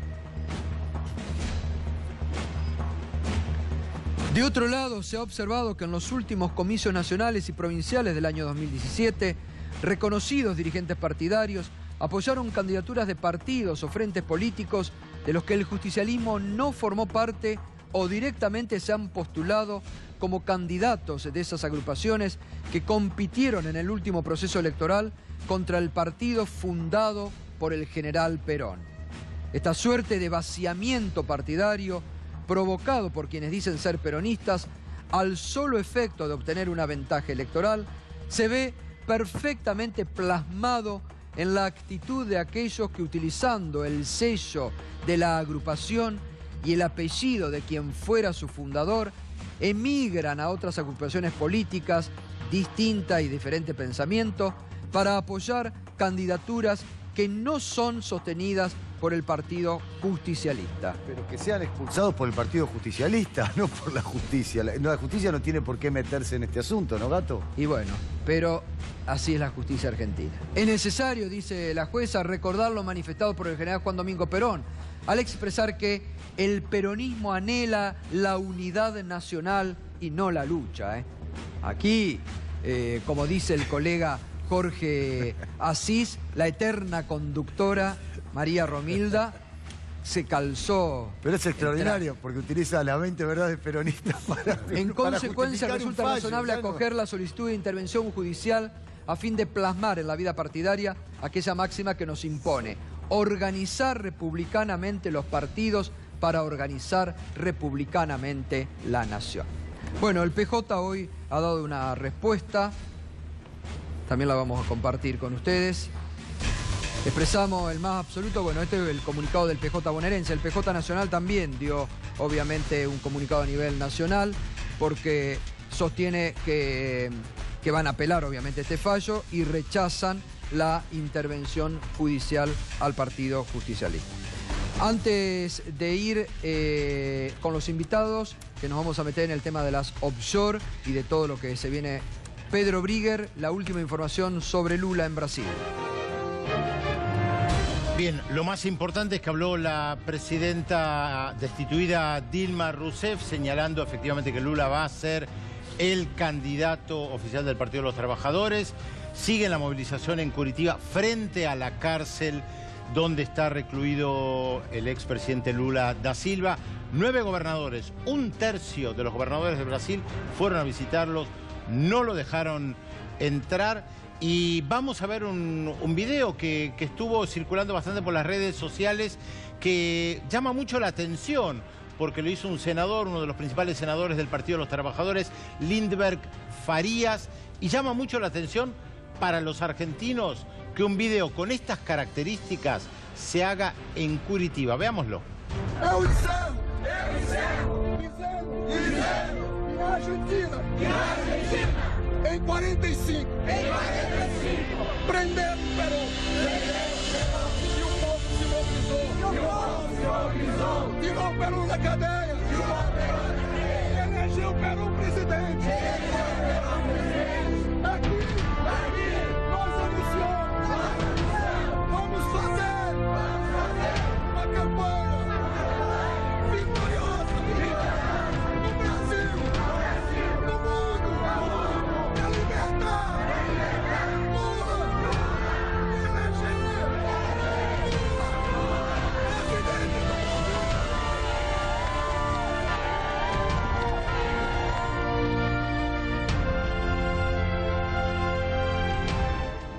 [SPEAKER 1] De otro lado, se ha observado que en los últimos comicios nacionales y provinciales del año dos mil diecisiete, reconocidos dirigentes partidarios apoyaron candidaturas de partidos o frentes políticos de los que el justicialismo no formó parte o directamente se han postulado como candidatos de esas agrupaciones que compitieron en el último proceso electoral contra el partido fundado por el general Perón. Esta suerte de vaciamiento partidario provocado por quienes dicen ser peronistas, al solo efecto de obtener una ventaja electoral, se ve perfectamente plasmado en la actitud de aquellos que, utilizando el sello de la agrupación y el apellido de quien fuera su fundador, emigran a otras agrupaciones políticas distintas y diferente pensamiento para apoyar candidaturas que no son sostenidas por el Partido Justicialista.
[SPEAKER 3] Pero que sean expulsados por el Partido Justicialista, no por la justicia. La, la justicia no tiene por qué meterse en este asunto, ¿no, Gato?
[SPEAKER 1] Y bueno, pero así es la justicia argentina. Es necesario, dice la jueza, recordar lo manifestado por el general Juan Domingo Perón, al expresar que el peronismo anhela la unidad nacional y no la lucha, ¿eh? Aquí, eh, como dice el colega Jorge Asís, la eterna conductora María Romilda se calzó.
[SPEAKER 3] Pero es extraordinario porque utiliza las veinte verdades peronistas para...
[SPEAKER 1] En
[SPEAKER 3] para
[SPEAKER 1] consecuencia, resulta
[SPEAKER 2] fallo,
[SPEAKER 1] razonable
[SPEAKER 2] claro.
[SPEAKER 1] acoger la solicitud de intervención judicial a fin de plasmar en la vida partidaria aquella máxima que nos impone: organizar republicanamente los partidos para organizar republicanamente la nación. Bueno, el P J hoy ha dado una respuesta. También la vamos a compartir con ustedes. Expresamos el más absoluto, bueno, este es el comunicado del P J bonaerense. El P J nacional también dio, obviamente, un comunicado a nivel nacional porque sostiene que, que van a apelar, obviamente, este fallo y rechazan la intervención judicial al Partido Justicialista. Antes de ir eh, con los invitados, que nos vamos a meter en el tema de las offshore y de todo lo que se viene... Pedro Brigger, la última información sobre Lula en Brasil.
[SPEAKER 5] Bien, lo más importante es que habló la presidenta destituida Dilma Rousseff, señalando efectivamente que Lula va a ser el candidato oficial del Partido de los Trabajadores. Sigue la movilización en Curitiba frente a la cárcel donde está recluido el expresidente Lula da Silva. Nueve gobernadores, un tercio de los gobernadores de Brasil fueron a visitarlos. No lo dejaron entrar y vamos a ver un, un video que, que estuvo circulando bastante por las redes sociales que llama mucho la atención porque lo hizo un senador, uno de los principales senadores del Partido de los Trabajadores, Lindbergh Farías, y llama mucho la atención para los argentinos que un video con estas características se haga en Curitiba. Veámoslo.
[SPEAKER 6] Na Argentina, na Argentina, em quarenta e cinco, em quarenta e cinco, prenderam o Perón, e o povo se mobilizou, e o povo se mobilizou, tirou o Perón da cadeia, tirou o Perón da cadeia, elegeu o Perón presidente, elegeu o Perón presidente, aqui, aqui, nós anunciamos, nós anunciamos, vamos fazer, vamos fazer uma campanha vitoriosa, no Brasil. No mundo, pra libertar, Lula, eleger, presidente do Brasil.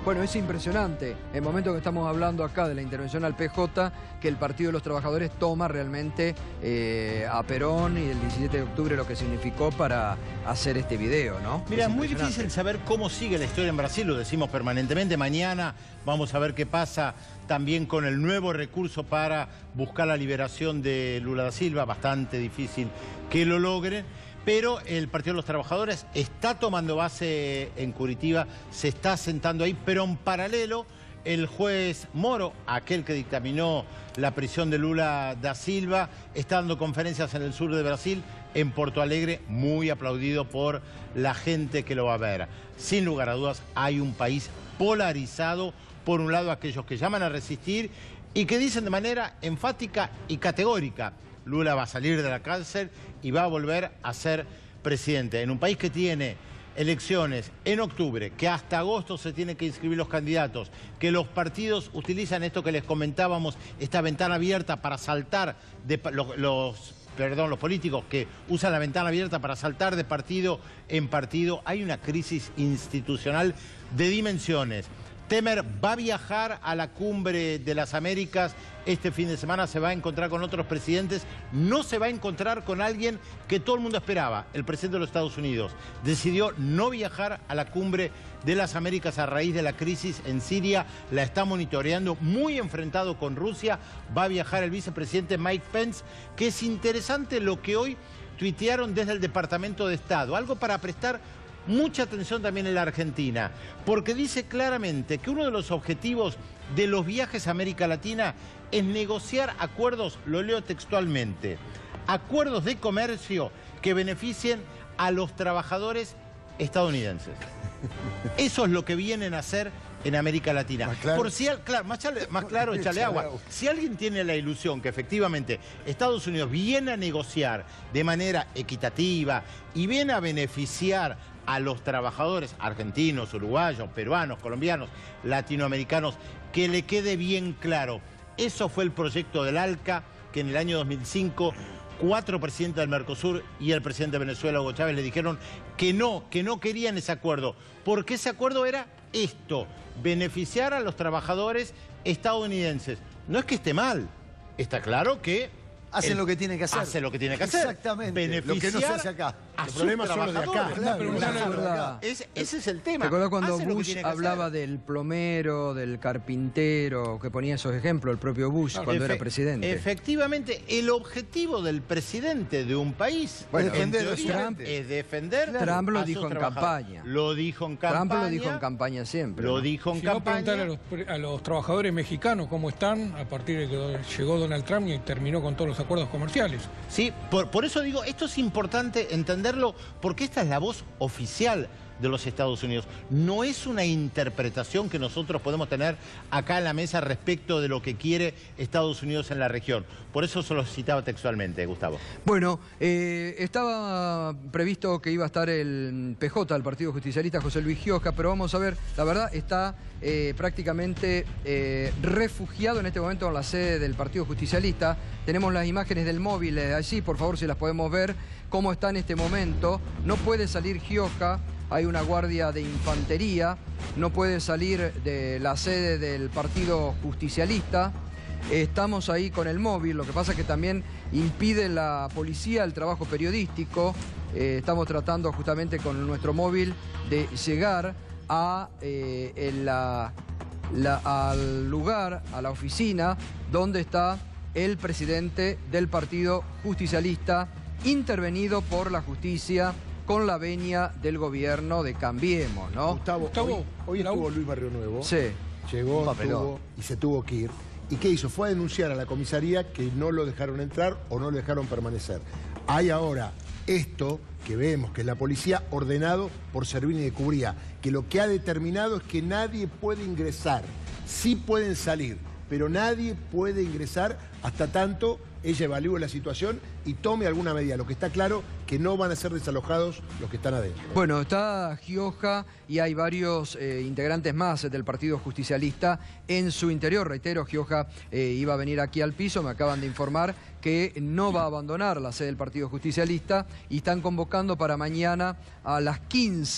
[SPEAKER 1] Bueno, es impresionante, el momento que estamos hablando acá de la intervención al P J, que el Partido de los Trabajadores toma realmente eh, a Perón y el diecisiete de octubre lo que significó para hacer este video, ¿no?
[SPEAKER 5] Mira, es muy difícil saber cómo sigue la historia en Brasil, lo decimos permanentemente. Mañana vamos a ver qué pasa también con el nuevo recurso para buscar la liberación de Lula da Silva, bastante difícil que lo logren. Pero el Partido de los Trabajadores está tomando base en Curitiba, se está sentando ahí, pero en paralelo el juez Moro, aquel que dictaminó la prisión de Lula da Silva, está dando conferencias en el sur de Brasil, en Porto Alegre, muy aplaudido por la gente que lo va a ver. Sin lugar a dudas, hay un país polarizado, por un lado aquellos que llaman a resistir y que dicen de manera enfática y categórica: Lula va a salir de la cárcel y va a volver a ser presidente. En un país que tiene elecciones en octubre, que hasta agosto se tienen que inscribir los candidatos, que los partidos utilizan esto que les comentábamos, esta ventana abierta para saltar, de, los, los, perdón, los políticos que usan la ventana abierta para saltar de partido en partido, hay una crisis institucional de dimensiones. Temer va a viajar a la cumbre de las Américas este fin de semana, se va a encontrar con otros presidentes, no se va a encontrar con alguien que todo el mundo esperaba. El presidente de los Estados Unidos decidió no viajar a la cumbre de las Américas a raíz de la crisis en Siria, la está monitoreando, muy enfrentado con Rusia. Va a viajar el vicepresidente Mike Pence, que es interesante lo que hoy tuitearon desde el Departamento de Estado, algo para prestar mucha atención también en la Argentina, porque dice claramente que uno de los objetivos de los viajes a América Latina es negociar acuerdos, lo leo textualmente, acuerdos de comercio que beneficien a los trabajadores estadounidenses. Eso es lo que vienen a hacer en América Latina. Más claro, Por si, claro, más, chale, más claro, échale agua. Si alguien tiene la ilusión que efectivamente Estados Unidos viene a negociar de manera equitativa y viene a beneficiar a los trabajadores argentinos, uruguayos, peruanos, colombianos, latinoamericanos, que le quede bien claro. Eso fue el proyecto del ALCA, que en el año dos mil cinco, cuatro presidentes del Mercosur y el presidente de Venezuela, Hugo Chávez, le dijeron que no, que no querían ese acuerdo, porque ese acuerdo era esto: beneficiar a los trabajadores estadounidenses. No es que esté mal, está claro que
[SPEAKER 3] Hacen
[SPEAKER 5] el,
[SPEAKER 3] lo que tienen que hacer.
[SPEAKER 5] Hace lo que tienen que hacer.
[SPEAKER 3] Exactamente. Lo que no se hace acá.
[SPEAKER 2] Los problemas son los de acá.
[SPEAKER 5] Claro, claro. Es, ese es el tema.
[SPEAKER 1] ¿Te acuerdas cuando Bush hablaba del plomero, del carpintero, que ponía esos ejemplos, el propio Bush, claro, cuando Efe era presidente?
[SPEAKER 5] Efectivamente, el objetivo del presidente de un país
[SPEAKER 3] bueno, defender
[SPEAKER 5] teoría,
[SPEAKER 1] Trump,
[SPEAKER 5] es defender.
[SPEAKER 1] Claro, Trump lo
[SPEAKER 5] a
[SPEAKER 1] dijo en campaña.
[SPEAKER 5] Lo dijo en campaña.
[SPEAKER 1] Trump lo dijo en campaña siempre.
[SPEAKER 5] Lo
[SPEAKER 1] ¿no?
[SPEAKER 5] dijo en
[SPEAKER 4] si
[SPEAKER 5] campaña.
[SPEAKER 4] No, preguntarle a los, a los trabajadores mexicanos cómo están a partir de que llegó Donald Trump y terminó con todos los acuerdos comerciales.
[SPEAKER 5] Sí, por, por eso digo, esto es importante entenderlo, porque esta es la voz oficial de los Estados Unidos. No es una interpretación que nosotros podemos tener acá en la mesa respecto de lo que quiere Estados Unidos en la región. Por eso se lo citaba textualmente, Gustavo.
[SPEAKER 1] Bueno, eh, estaba previsto que iba a estar el P J, el Partido Justicialista, José Luis Gioja, pero vamos a ver, la verdad está eh, prácticamente eh, refugiado en este momento en la sede del Partido Justicialista. Tenemos las imágenes del móvil eh, allí, por favor, si las podemos ver, cómo está en este momento. No puede salir Gioja. Hay una guardia de infantería, no puede salir de la sede del Partido Justicialista. Estamos ahí con el móvil, lo que pasa es que también impide la policía el trabajo periodístico. Eh, estamos tratando justamente con nuestro móvil de llegar a, eh, en la, la, al lugar, a la oficina, donde está el presidente del Partido Justicialista, intervenido por la justicia, con la venia del gobierno de Cambiemos, ¿no?
[SPEAKER 2] Gustavo,
[SPEAKER 4] Gustavo
[SPEAKER 2] hoy, hoy estuvo Luis Barrio Nuevo.
[SPEAKER 1] Sí.
[SPEAKER 2] Llegó estuvo, y se tuvo que ir. ¿Y qué hizo? Fue a denunciar a la comisaría que no lo dejaron entrar o no lo dejaron permanecer. Hay ahora esto que vemos, que es la policía ordenado por Servini de Cubría, que lo que ha determinado es que nadie puede ingresar. Sí pueden salir, pero nadie puede ingresar hasta tanto ella evalúe la situación y tome alguna medida. Lo que está claro que no van a ser desalojados los que están adentro.
[SPEAKER 1] Bueno, está Gioja y hay varios eh, integrantes más del Partido Justicialista en su interior. Reitero, Gioja eh, iba a venir aquí al piso, me acaban de informar que no va a abandonar la sede del Partido Justicialista y están convocando para mañana a las quince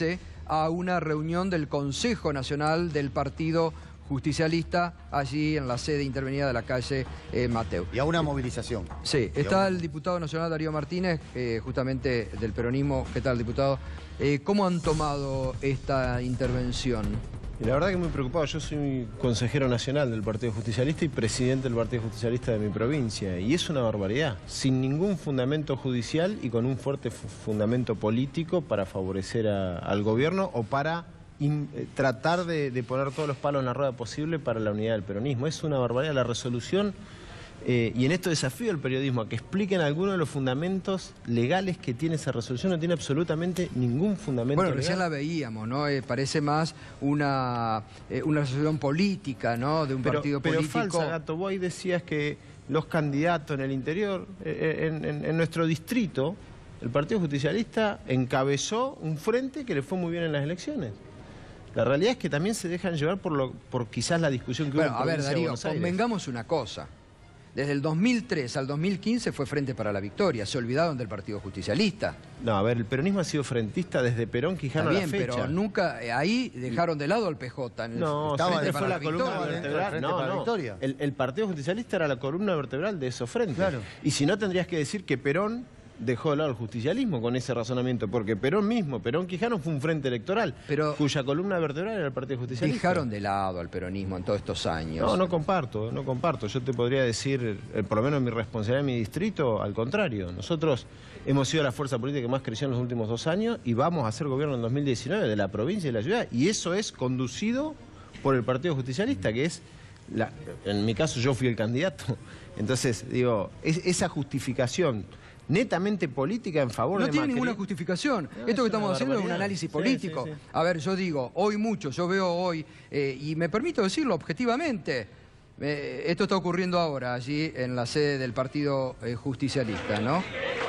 [SPEAKER 1] a una reunión del Consejo Nacional del Partido Justicialista, allí en la sede intervenida de la calle eh, Mateu.
[SPEAKER 3] Y a una movilización.
[SPEAKER 1] Sí, está el diputado nacional Darío Martínez, eh, justamente del peronismo. ¿Qué tal, diputado? Eh, ¿Cómo han tomado esta intervención?
[SPEAKER 7] Y la verdad que muy preocupado. Yo soy consejero nacional del Partido Justicialista y presidente del Partido Justicialista de mi provincia. Y es una barbaridad, sin ningún fundamento judicial y con un fuerte fundamento político para favorecer a, al gobierno o para in, eh, tratar de, de poner todos los palos en la rueda posible para la unidad del peronismo. Es una barbaridad la resolución. Eh, y en esto desafío al periodismo a que expliquen algunos de los fundamentos legales que tiene esa resolución. No tiene absolutamente ningún fundamento
[SPEAKER 1] Bueno,
[SPEAKER 7] legal.
[SPEAKER 1] recién la veíamos, ¿no? Eh, parece más una, eh, una resolución política, ¿no? De un
[SPEAKER 7] pero,
[SPEAKER 1] partido
[SPEAKER 7] pero
[SPEAKER 1] político.
[SPEAKER 7] falsa, Gato. Vos ahí decías que los candidatos en el interior, eh, en, en, en nuestro distrito, el Partido Justicialista encabezó un frente que le fue muy bien en las elecciones. La realidad es que también se dejan llevar por, lo, por quizás la discusión que
[SPEAKER 1] Bueno,
[SPEAKER 7] hubo en
[SPEAKER 1] a ver,
[SPEAKER 7] Provincia de
[SPEAKER 1] Darío,
[SPEAKER 7] Buenos Aires.
[SPEAKER 1] convengamos una cosa. Desde el dos mil tres al dos mil quince fue Frente para la Victoria. Se olvidaron del Partido Justicialista.
[SPEAKER 7] No, a ver, el peronismo ha sido frentista desde Perón, Quijano
[SPEAKER 1] Está
[SPEAKER 7] a
[SPEAKER 1] bien,
[SPEAKER 7] la fecha.
[SPEAKER 1] pero nunca, eh, ahí dejaron de lado al P J. En el,
[SPEAKER 7] No,
[SPEAKER 3] Estaba
[SPEAKER 7] Frente
[SPEAKER 3] de-
[SPEAKER 7] fue
[SPEAKER 3] para
[SPEAKER 7] la
[SPEAKER 3] la
[SPEAKER 7] columna
[SPEAKER 3] victoria,
[SPEAKER 7] vertebral.
[SPEAKER 3] Frente
[SPEAKER 7] No,
[SPEAKER 3] para la
[SPEAKER 7] no.
[SPEAKER 3] victoria.
[SPEAKER 7] El, el Partido Justicialista era la columna vertebral de esos frentes.
[SPEAKER 3] Claro.
[SPEAKER 7] Y si no, tendrías que decir que Perón dejó de lado el justicialismo con ese razonamiento, porque Perón mismo, Perón Quijano, fue un frente electoral,
[SPEAKER 1] Pero
[SPEAKER 7] cuya columna vertebral era el Partido Justicialista.
[SPEAKER 1] dejaron de lado al peronismo en todos estos años.
[SPEAKER 7] No, no comparto, no comparto. Yo te podría decir, eh, por lo menos mi responsabilidad en mi distrito, al contrario. Nosotros hemos sido la fuerza política que más creció en los últimos dos años y vamos a hacer gobierno en dos mil diecinueve de la provincia y de la ciudad. Y eso es conducido por el Partido Justicialista, que es, la, en mi caso yo fui el candidato. Entonces, digo, es, esa justificación netamente política en favor
[SPEAKER 1] No
[SPEAKER 7] de
[SPEAKER 1] tiene
[SPEAKER 7] Macri.
[SPEAKER 1] ninguna justificación.
[SPEAKER 7] No,
[SPEAKER 1] Esto
[SPEAKER 7] es
[SPEAKER 1] que estamos
[SPEAKER 7] una
[SPEAKER 1] haciendo es un
[SPEAKER 7] barbaridad.
[SPEAKER 1] análisis
[SPEAKER 7] Sí,
[SPEAKER 1] político.
[SPEAKER 7] sí, sí.
[SPEAKER 1] A ver, yo digo, hoy mucho, yo veo hoy, eh, y me permito decirlo objetivamente, eh, esto está ocurriendo ahora, allí en la sede del Partido eh, Justicialista, ¿no?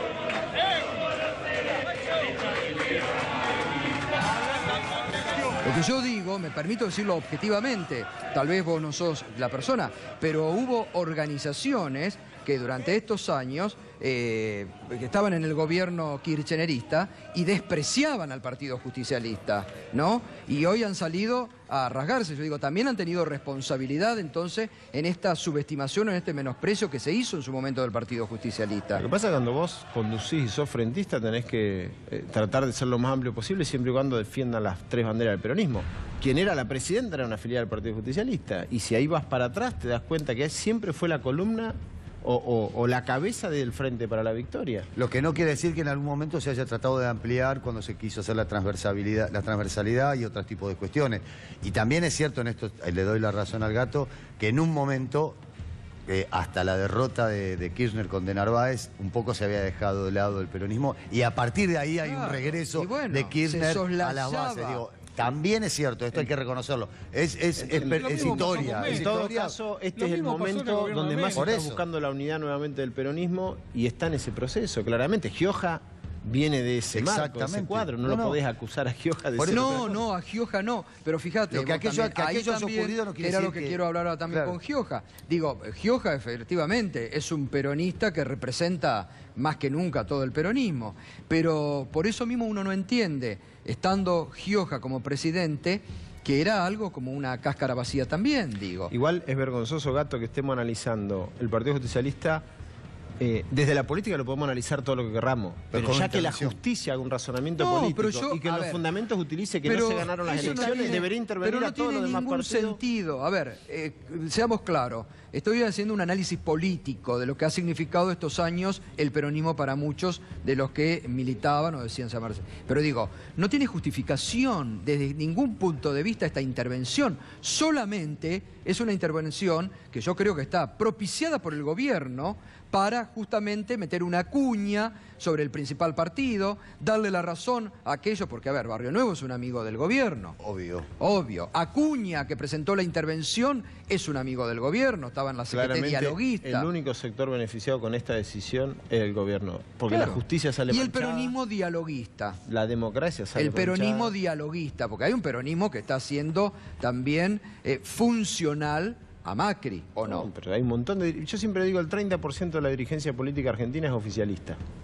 [SPEAKER 1] Lo que yo digo, me permito decirlo objetivamente, tal vez vos no sos la persona, pero hubo organizaciones que durante estos años eh, que estaban en el gobierno kirchnerista y despreciaban al Partido Justicialista, ¿no? Y hoy han salido a rasgarse. Yo digo, también han tenido responsabilidad entonces en esta subestimación, en este menosprecio que se hizo en su momento del Partido Justicialista.
[SPEAKER 7] Lo que pasa es que cuando vos conducís y sos frentista tenés que eh, tratar de ser lo más amplio posible siempre y cuando defiendan las tres banderas del peronismo. Quien era la presidenta era una afiliada del Partido Justicialista. Y si ahí vas para atrás te das cuenta que siempre fue la columna o, o, o la cabeza del Frente para la Victoria.
[SPEAKER 3] Lo que no quiere decir que en algún momento se haya tratado de ampliar cuando se quiso hacer la transversalidad, la transversalidad y otros tipos de cuestiones. Y también es cierto, en esto le doy la razón al Gato, que en un momento, eh, hasta la derrota de, de Kirchner con de Narváez, un poco se había dejado de lado el peronismo y a partir de ahí hay
[SPEAKER 1] Claro,
[SPEAKER 3] un regreso
[SPEAKER 1] y bueno,
[SPEAKER 3] de Kirchner
[SPEAKER 1] se
[SPEAKER 3] a las
[SPEAKER 1] soslayaba.
[SPEAKER 3] bases. Digo, también es cierto, esto hay que reconocerlo. Es, es, es,
[SPEAKER 4] Lo
[SPEAKER 3] es
[SPEAKER 4] mismo pasó
[SPEAKER 3] historia.
[SPEAKER 4] con
[SPEAKER 3] es
[SPEAKER 7] En
[SPEAKER 4] Messi.
[SPEAKER 7] todo
[SPEAKER 3] historia.
[SPEAKER 7] caso, este
[SPEAKER 4] Lo
[SPEAKER 7] es el
[SPEAKER 4] mismo pasó en el
[SPEAKER 7] momento
[SPEAKER 4] gobierno
[SPEAKER 7] donde
[SPEAKER 4] de
[SPEAKER 7] más
[SPEAKER 4] Messi.
[SPEAKER 7] se
[SPEAKER 3] Por
[SPEAKER 7] está
[SPEAKER 3] eso.
[SPEAKER 7] buscando la unidad nuevamente del peronismo y está en ese proceso, claramente. Gioja viene de ese marco, de ese
[SPEAKER 3] Exactamente.
[SPEAKER 7] cuadro. No,
[SPEAKER 3] No,
[SPEAKER 7] lo
[SPEAKER 3] no.
[SPEAKER 7] podés acusar a Gioja de
[SPEAKER 3] Por
[SPEAKER 7] ser
[SPEAKER 3] eso-
[SPEAKER 7] otra
[SPEAKER 1] No,
[SPEAKER 7] cosa.
[SPEAKER 1] no, a Gioja no, pero fíjate,
[SPEAKER 3] Lo que
[SPEAKER 1] vos
[SPEAKER 3] aquello-
[SPEAKER 1] también,
[SPEAKER 3] que
[SPEAKER 1] ahí
[SPEAKER 3] aquello haya
[SPEAKER 1] también
[SPEAKER 3] ocurrido no quiere
[SPEAKER 1] era lo
[SPEAKER 3] decir
[SPEAKER 1] que,
[SPEAKER 3] que-
[SPEAKER 1] quiero hablar ahora también
[SPEAKER 3] Claro.
[SPEAKER 1] con Gioja. Digo, Gioja efectivamente es un peronista que representa más que nunca todo el peronismo, pero por eso mismo uno no entiende, estando Gioja como presidente, que era algo como una cáscara vacía también, digo.
[SPEAKER 7] Igual es vergonzoso, Gato, que estemos analizando el Partido Justicialista. Eh, desde la política lo podemos analizar todo lo que querramos,
[SPEAKER 3] Pero
[SPEAKER 7] pero
[SPEAKER 3] con
[SPEAKER 7] ya que la
[SPEAKER 3] intervención.
[SPEAKER 7] justicia haga un razonamiento
[SPEAKER 1] No,
[SPEAKER 7] político
[SPEAKER 1] pero yo-
[SPEAKER 7] y que en
[SPEAKER 1] a
[SPEAKER 7] los
[SPEAKER 1] ver,
[SPEAKER 7] fundamentos utilice que
[SPEAKER 1] Pero
[SPEAKER 7] no se ganaron las
[SPEAKER 1] eso no
[SPEAKER 7] elecciones,
[SPEAKER 1] tiene-
[SPEAKER 7] debería intervenir
[SPEAKER 1] pero no
[SPEAKER 7] a todos
[SPEAKER 1] tiene
[SPEAKER 7] los demás
[SPEAKER 1] ningún
[SPEAKER 7] partidos.
[SPEAKER 1] sentido. A ver, eh, seamos claros. Estoy haciendo un análisis político de lo que ha significado estos años el peronismo para muchos de los que militaban o decían llamarse. Pero digo, no tiene justificación desde ningún punto de vista esta intervención. Solamente es una intervención que yo creo que está propiciada por el gobierno para justamente meter una cuña sobre el principal partido, darle la razón a aquellos, porque a ver, Barrio Nuevo es un amigo del gobierno.
[SPEAKER 3] Obvio.
[SPEAKER 1] Obvio. Acuña, que presentó la intervención, es un amigo del gobierno, estaba en la C P T
[SPEAKER 7] Claramente,
[SPEAKER 1] dialoguista.
[SPEAKER 7] el único sector beneficiado con esta decisión es el gobierno, porque
[SPEAKER 1] Claro.
[SPEAKER 7] la justicia sale
[SPEAKER 1] Y el
[SPEAKER 7] manchada,
[SPEAKER 1] peronismo dialoguista.
[SPEAKER 7] la democracia sale
[SPEAKER 1] El peronismo
[SPEAKER 7] manchada.
[SPEAKER 1] dialoguista, porque hay un peronismo que está siendo también eh, funcional a Macri, ¿o no?
[SPEAKER 7] Pero hay un montón de... Yo siempre digo, el treinta por ciento de la dirigencia política argentina es oficialista.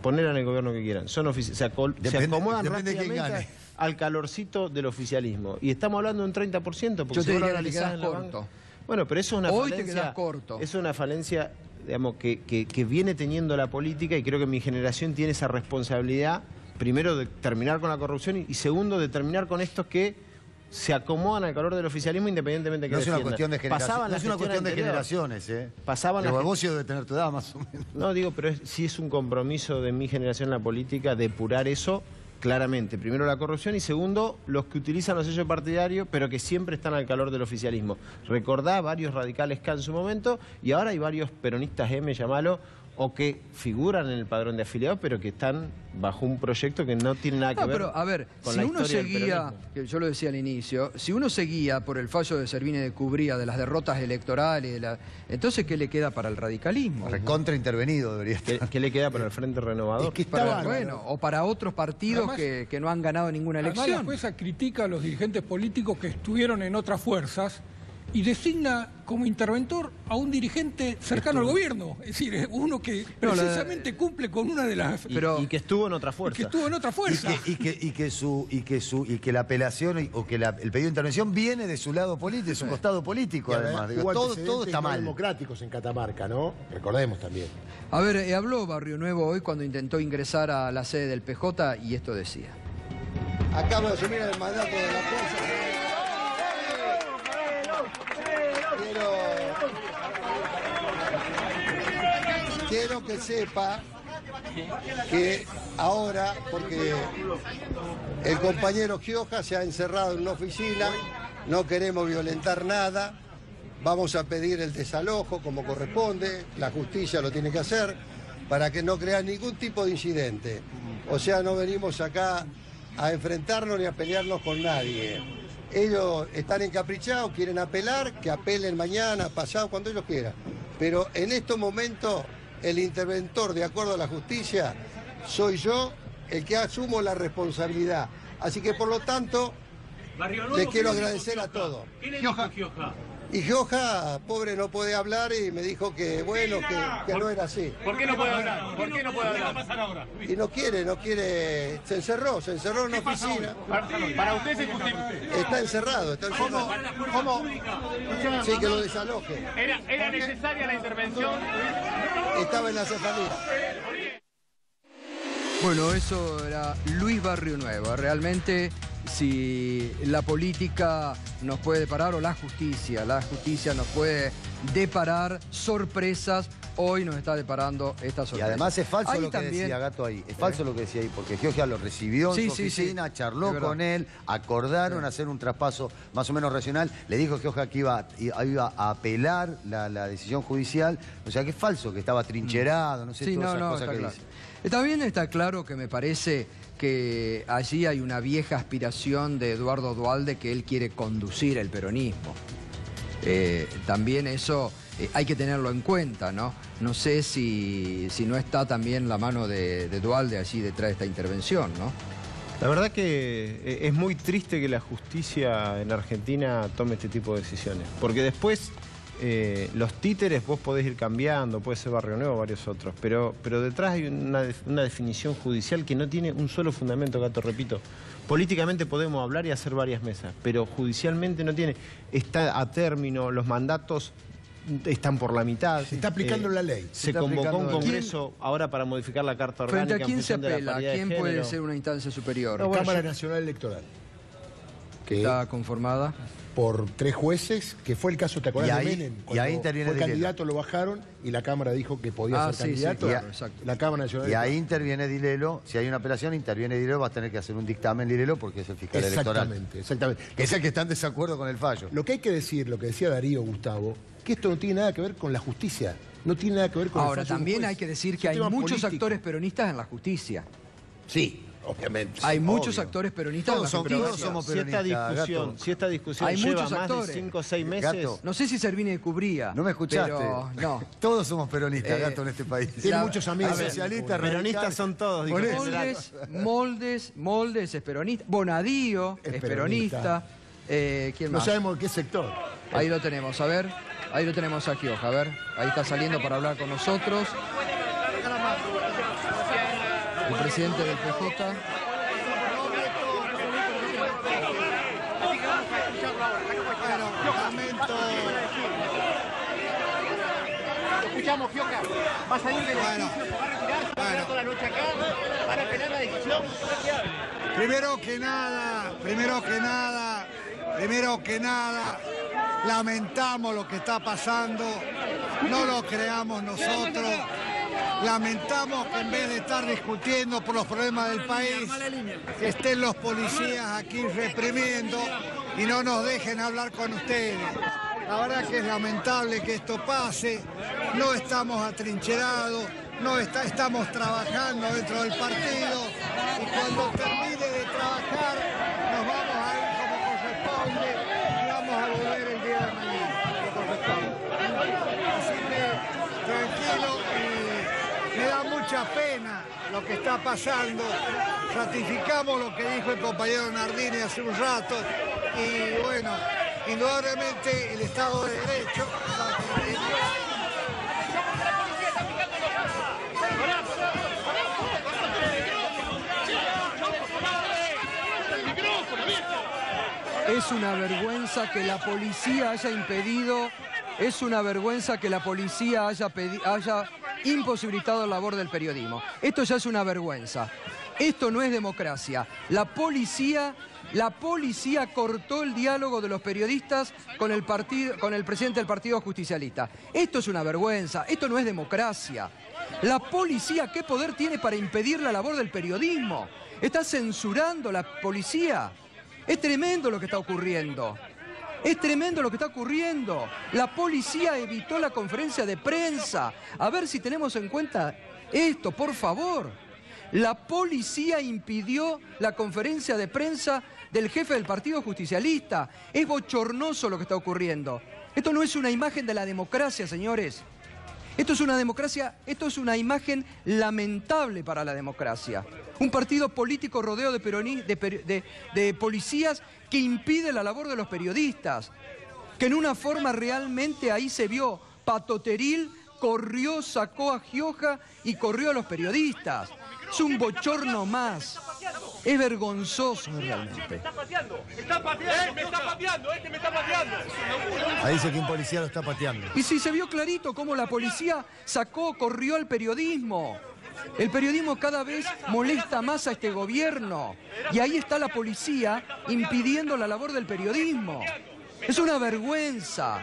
[SPEAKER 7] poner en el gobierno que quieran. Son ofici- se, acol-
[SPEAKER 3] Depende-
[SPEAKER 7] se acomodan
[SPEAKER 3] depende de quién
[SPEAKER 7] rápidamente
[SPEAKER 3] gane.
[SPEAKER 7] al calorcito del oficialismo. Y estamos hablando de un treinta por ciento. Porque
[SPEAKER 1] Yo te
[SPEAKER 7] si vos lo
[SPEAKER 1] diría que te
[SPEAKER 7] analizás
[SPEAKER 1] quedás
[SPEAKER 7] en la
[SPEAKER 1] corto.
[SPEAKER 7] banca- Bueno, pero eso es una
[SPEAKER 1] Hoy te
[SPEAKER 7] falencia...
[SPEAKER 1] quedás corto.
[SPEAKER 7] Es una falencia, digamos, que, que, que viene teniendo la política, y creo que mi generación tiene esa responsabilidad, primero de terminar con la corrupción y, y segundo de terminar con estos que se acomodan al calor del oficialismo independientemente de que
[SPEAKER 3] No es una
[SPEAKER 7] defiendan.
[SPEAKER 3] cuestión de generaciones.
[SPEAKER 7] Pasaban
[SPEAKER 3] No
[SPEAKER 7] la
[SPEAKER 3] es una
[SPEAKER 7] gestión
[SPEAKER 3] cuestión de
[SPEAKER 7] anterior.
[SPEAKER 3] generaciones, ¿eh?
[SPEAKER 7] Pasaban
[SPEAKER 3] Pero
[SPEAKER 7] la
[SPEAKER 3] vos debe tener tu edad más o menos.
[SPEAKER 7] No, digo, pero es, sí es un compromiso de mi generación en la política depurar eso claramente. Primero la corrupción y segundo los que utilizan los sellos partidarios pero que siempre están al calor del oficialismo. Recordá varios radicales K en su momento y ahora hay varios peronistas M, llamalo, o que figuran en el padrón de afiliados pero que están bajo un proyecto que no tiene nada que
[SPEAKER 1] No,
[SPEAKER 7] ver
[SPEAKER 1] pero a ver,
[SPEAKER 7] con
[SPEAKER 1] si
[SPEAKER 7] la
[SPEAKER 1] uno
[SPEAKER 7] historia del
[SPEAKER 1] seguía,
[SPEAKER 7] peronismo.
[SPEAKER 1] que yo lo decía al inicio, si uno seguía por el fallo de Servini de Cubría de las derrotas electorales, de la, entonces ¿qué le queda para el radicalismo?
[SPEAKER 3] Recontra intervenido debería estar.
[SPEAKER 7] ¿Qué, qué le queda para el Frente Renovador?
[SPEAKER 2] Es que está
[SPEAKER 1] Para-
[SPEAKER 2] bárbaro.
[SPEAKER 1] bueno, o para otros partidos
[SPEAKER 4] Además-
[SPEAKER 1] que, que no han ganado ninguna
[SPEAKER 4] Además, la
[SPEAKER 1] elección.
[SPEAKER 4] jueza critica a los dirigentes políticos que estuvieron en otras fuerzas y designa como interventor a un dirigente cercano al gobierno. Es decir, es uno que
[SPEAKER 1] No, la-
[SPEAKER 4] precisamente cumple con una de las...
[SPEAKER 7] Y,
[SPEAKER 1] pero-
[SPEAKER 7] y que estuvo en otra
[SPEAKER 4] y
[SPEAKER 7] fuerza.
[SPEAKER 4] que estuvo en otra
[SPEAKER 3] Y
[SPEAKER 4] fuerza.
[SPEAKER 3] que, y, que, y, que su, y, que su, y que la apelación y- o que la- el pedido de intervención viene de su lado político, de su costado político,
[SPEAKER 2] Y
[SPEAKER 3] además. Digo,
[SPEAKER 2] hubo
[SPEAKER 3] todo,
[SPEAKER 2] antecedentes
[SPEAKER 3] todo está
[SPEAKER 2] no
[SPEAKER 3] mal.
[SPEAKER 2] democráticos en Catamarca, ¿no? Recordemos también.
[SPEAKER 1] A ver, eh, habló Barrio Nuevo hoy cuando intentó ingresar a la sede del P J y esto decía.
[SPEAKER 8] Acabo de asumir el mandato de la fuerza. Quiero, quiero que sepa que ahora, porque el compañero Gioja se ha encerrado en una oficina, no queremos violentar nada, vamos a pedir el desalojo como corresponde, la justicia lo tiene que hacer, para que no crea ningún tipo de incidente. O sea, no venimos acá a enfrentarnos ni a pelearnos con nadie. Ellos están encaprichados, quieren apelar, que apelen mañana, pasado, cuando ellos quieran. Pero en estos momentos, el interventor, de acuerdo a la justicia, soy yo el que asumo la responsabilidad. Así que, por lo tanto, les quiero agradecer a todos.
[SPEAKER 9] ¿Qué le dijo Gioja?
[SPEAKER 8] Y Gioja, pobre, no puede hablar y me dijo que, bueno, que, que no era así.
[SPEAKER 9] ¿Por qué no puede hablar? ¿Por qué no puede hablar? ¿Qué va a pasar ahora?
[SPEAKER 8] Y no quiere, no quiere, se encerró, se encerró en una
[SPEAKER 9] ¿Qué pasa
[SPEAKER 8] oficina.
[SPEAKER 9] hoy? Para, para usted se justifica.
[SPEAKER 8] Está encerrado, está encerrado.
[SPEAKER 9] ¿Cómo?
[SPEAKER 8] Sí, que lo desaloje.
[SPEAKER 9] ¿Era, ¿Era necesaria la intervención?
[SPEAKER 8] Estaba en la cefalía.
[SPEAKER 1] Bueno, eso era Luis Barrio Nuevo. Realmente, si la política nos puede deparar, o la justicia, la justicia nos puede deparar sorpresas, hoy nos está deparando esta
[SPEAKER 3] Y
[SPEAKER 1] sorpresa.
[SPEAKER 3] además es falso
[SPEAKER 1] Ahí
[SPEAKER 3] lo que
[SPEAKER 1] también-
[SPEAKER 3] decía Gato ahí. Es falso lo que decía ahí, porque Giorgia lo recibió en
[SPEAKER 1] Sí,
[SPEAKER 3] su
[SPEAKER 1] sí, sí.
[SPEAKER 3] oficina,
[SPEAKER 1] Es
[SPEAKER 3] charló
[SPEAKER 1] verdad.
[SPEAKER 3] con él, acordaron hacer un traspaso más o menos racional. Le dijo Giorgia que iba, iba a apelar la, la decisión judicial. O sea que es falso, que estaba trincherado, no sé,
[SPEAKER 1] Sí,
[SPEAKER 3] todas
[SPEAKER 1] no,
[SPEAKER 3] esas
[SPEAKER 1] no,
[SPEAKER 3] cosas
[SPEAKER 1] está
[SPEAKER 3] que
[SPEAKER 1] claro.
[SPEAKER 3] dice.
[SPEAKER 1] También está claro que me parece que allí hay una vieja aspiración de Eduardo Duhalde que él quiere conducir el peronismo. Eh, también eso eh, hay que tenerlo en cuenta, ¿no? No sé si, si no está también la mano de, de Duhalde allí detrás de esta intervención, ¿no?
[SPEAKER 7] La verdad que eh, es muy triste que la justicia en Argentina tome este tipo de decisiones, porque después eh, los títeres vos podés ir cambiando, puede ser Barrio Nuevo o varios otros, pero, pero detrás hay una, una definición judicial que no tiene un solo fundamento, Gato, repito. Políticamente podemos hablar y hacer varias mesas, pero judicialmente no tiene. Está a término, los mandatos están por la mitad.
[SPEAKER 2] Se está aplicando la ley.
[SPEAKER 7] Se,
[SPEAKER 1] está
[SPEAKER 7] convocó
[SPEAKER 1] aplicando
[SPEAKER 7] un
[SPEAKER 1] la ley.
[SPEAKER 7] congreso ahora para modificar la Carta Orgánica.
[SPEAKER 1] ¿Frente a quién
[SPEAKER 7] en
[SPEAKER 1] se
[SPEAKER 7] función de la
[SPEAKER 1] apela?
[SPEAKER 7] paridad de
[SPEAKER 1] ¿Quién puede
[SPEAKER 7] género.
[SPEAKER 1] ser una instancia superior?
[SPEAKER 2] La Cámara Nacional Electoral. Que
[SPEAKER 1] ¿Está conformada?
[SPEAKER 2] por tres jueces, que fue el caso, ¿te acordás
[SPEAKER 3] Y ahí-
[SPEAKER 2] de Menem?
[SPEAKER 3] y
[SPEAKER 2] Cuando
[SPEAKER 3] ahí interviene
[SPEAKER 2] fue
[SPEAKER 3] Dilelo.
[SPEAKER 2] candidato, lo bajaron y la Cámara dijo que podía
[SPEAKER 1] Ah,
[SPEAKER 2] ser
[SPEAKER 1] sí, sí,
[SPEAKER 2] candidato.
[SPEAKER 1] claro, exacto.
[SPEAKER 2] La Cámara Nacional
[SPEAKER 3] Y ahí
[SPEAKER 2] Electoral.
[SPEAKER 3] interviene Dilelo. Si hay una apelación, interviene Dilelo. Va a tener que hacer un dictamen Dilelo porque es el fiscal electoral.
[SPEAKER 2] Exactamente, exactamente.
[SPEAKER 3] Que es el que está en desacuerdo con el fallo.
[SPEAKER 2] Lo que hay que decir, lo que decía Darío, Gustavo, que esto no tiene nada que ver con la justicia. No tiene nada que ver con el
[SPEAKER 1] Ahora,
[SPEAKER 2] fallo de un
[SPEAKER 1] también
[SPEAKER 2] juez.
[SPEAKER 1] hay que decir
[SPEAKER 2] Es
[SPEAKER 1] que
[SPEAKER 2] un
[SPEAKER 1] hay
[SPEAKER 2] tema
[SPEAKER 1] muchos
[SPEAKER 2] político.
[SPEAKER 1] actores peronistas en la justicia.
[SPEAKER 2] Sí, obviamente.
[SPEAKER 1] Hay muchos
[SPEAKER 3] obvio.
[SPEAKER 1] actores peronistas
[SPEAKER 3] Todos
[SPEAKER 1] en
[SPEAKER 3] son-
[SPEAKER 1] la
[SPEAKER 3] todos
[SPEAKER 1] justicia.
[SPEAKER 3] somos
[SPEAKER 7] Si esta
[SPEAKER 3] peronistas,
[SPEAKER 7] discusión,
[SPEAKER 3] Gato.
[SPEAKER 7] si esta discusión
[SPEAKER 1] Hay
[SPEAKER 7] lleva
[SPEAKER 1] muchos
[SPEAKER 7] más
[SPEAKER 1] actores.
[SPEAKER 7] de cinco o seis meses...
[SPEAKER 3] Gato.
[SPEAKER 1] No sé si Servini de Cubría.
[SPEAKER 3] No me escuchaste.
[SPEAKER 1] Pero, no.
[SPEAKER 3] Todos somos peronistas,
[SPEAKER 1] Eh,
[SPEAKER 3] Gato, en este país.
[SPEAKER 2] Tiene
[SPEAKER 1] La-
[SPEAKER 2] muchos amigos.
[SPEAKER 3] Hay socialistas,
[SPEAKER 7] Peronistas
[SPEAKER 3] radicales.
[SPEAKER 7] son todos, dijo
[SPEAKER 3] Por eso.
[SPEAKER 1] Moldes, Moldes, Moldes es peronista. Bonadío es,
[SPEAKER 2] Es
[SPEAKER 1] peronista.
[SPEAKER 2] peronista.
[SPEAKER 1] Eh, ¿Quién
[SPEAKER 2] No
[SPEAKER 1] más?
[SPEAKER 2] sabemos de qué sector.
[SPEAKER 1] Ahí lo tenemos, a ver. Ahí lo tenemos a Gioja, a ver. Ahí está saliendo para hablar con nosotros. el presidente del P J.
[SPEAKER 8] Bueno, lamento.
[SPEAKER 9] Escuchamos, Gioca. ¿Va a salir del
[SPEAKER 8] Bueno,
[SPEAKER 9] edificio? ¿Se va a retirar? ¿Se va a
[SPEAKER 8] bueno.
[SPEAKER 9] quedar toda la noche acá? ¿Van a esperar la decisión?
[SPEAKER 8] Primero que nada, primero que nada, primero que nada, lamentamos lo que está pasando, no lo creamos nosotros, lamentamos que en vez de estar discutiendo por los problemas del país, estén los policías aquí reprimiendo y no nos dejen hablar con ustedes. La verdad que es lamentable que esto pase, no estamos atrincherados, no está, estamos trabajando dentro del partido y cuando termine de trabajar nos vamos a ir como corresponde y vamos a volver el día de mañana, como corresponde. Así que tranquilo, y me da mucha pena lo que está pasando, ratificamos lo que dijo el compañero Nardini hace un rato y bueno, indudablemente el Estado de Derecho...
[SPEAKER 1] Es una vergüenza que la policía haya impedido, es una vergüenza que la policía haya, pedi- haya imposibilitado la labor del periodismo. Esto ya es una vergüenza. Esto no es democracia. La policía, la policía cortó el diálogo de los periodistas con el, partido, con el presidente del Partido Justicialista. Esto es una vergüenza. Esto no es democracia. La policía, ¿qué poder tiene para impedir la labor del periodismo? Está censurando la policía. Es tremendo lo que está ocurriendo. Es tremendo lo que está ocurriendo. La policía evitó la conferencia de prensa. A ver si tenemos en cuenta esto, por favor. La policía impidió la conferencia de prensa del jefe del Partido Justicialista. Es bochornoso lo que está ocurriendo. Esto no es una imagen de la democracia, señores. Esto es una democracia, esto es una imagen lamentable para la democracia. Un partido político rodeo de, peroni, de, de, de policías que impide la labor de los periodistas. Que en una forma realmente ahí se vio patoteril, corrió, sacó a Gioja y corrió a los periodistas. Es un bochorno más. Es vergonzoso realmente.
[SPEAKER 9] Está pateando, está pateando, me está pateando, este me está pateando.
[SPEAKER 3] Ahí dice que un policía lo está pateando.
[SPEAKER 1] Y sí, se vio clarito cómo la policía sacó, corrió al periodismo. El periodismo cada vez molesta más a este gobierno. Y ahí está la policía impidiendo la labor del periodismo. Es una vergüenza.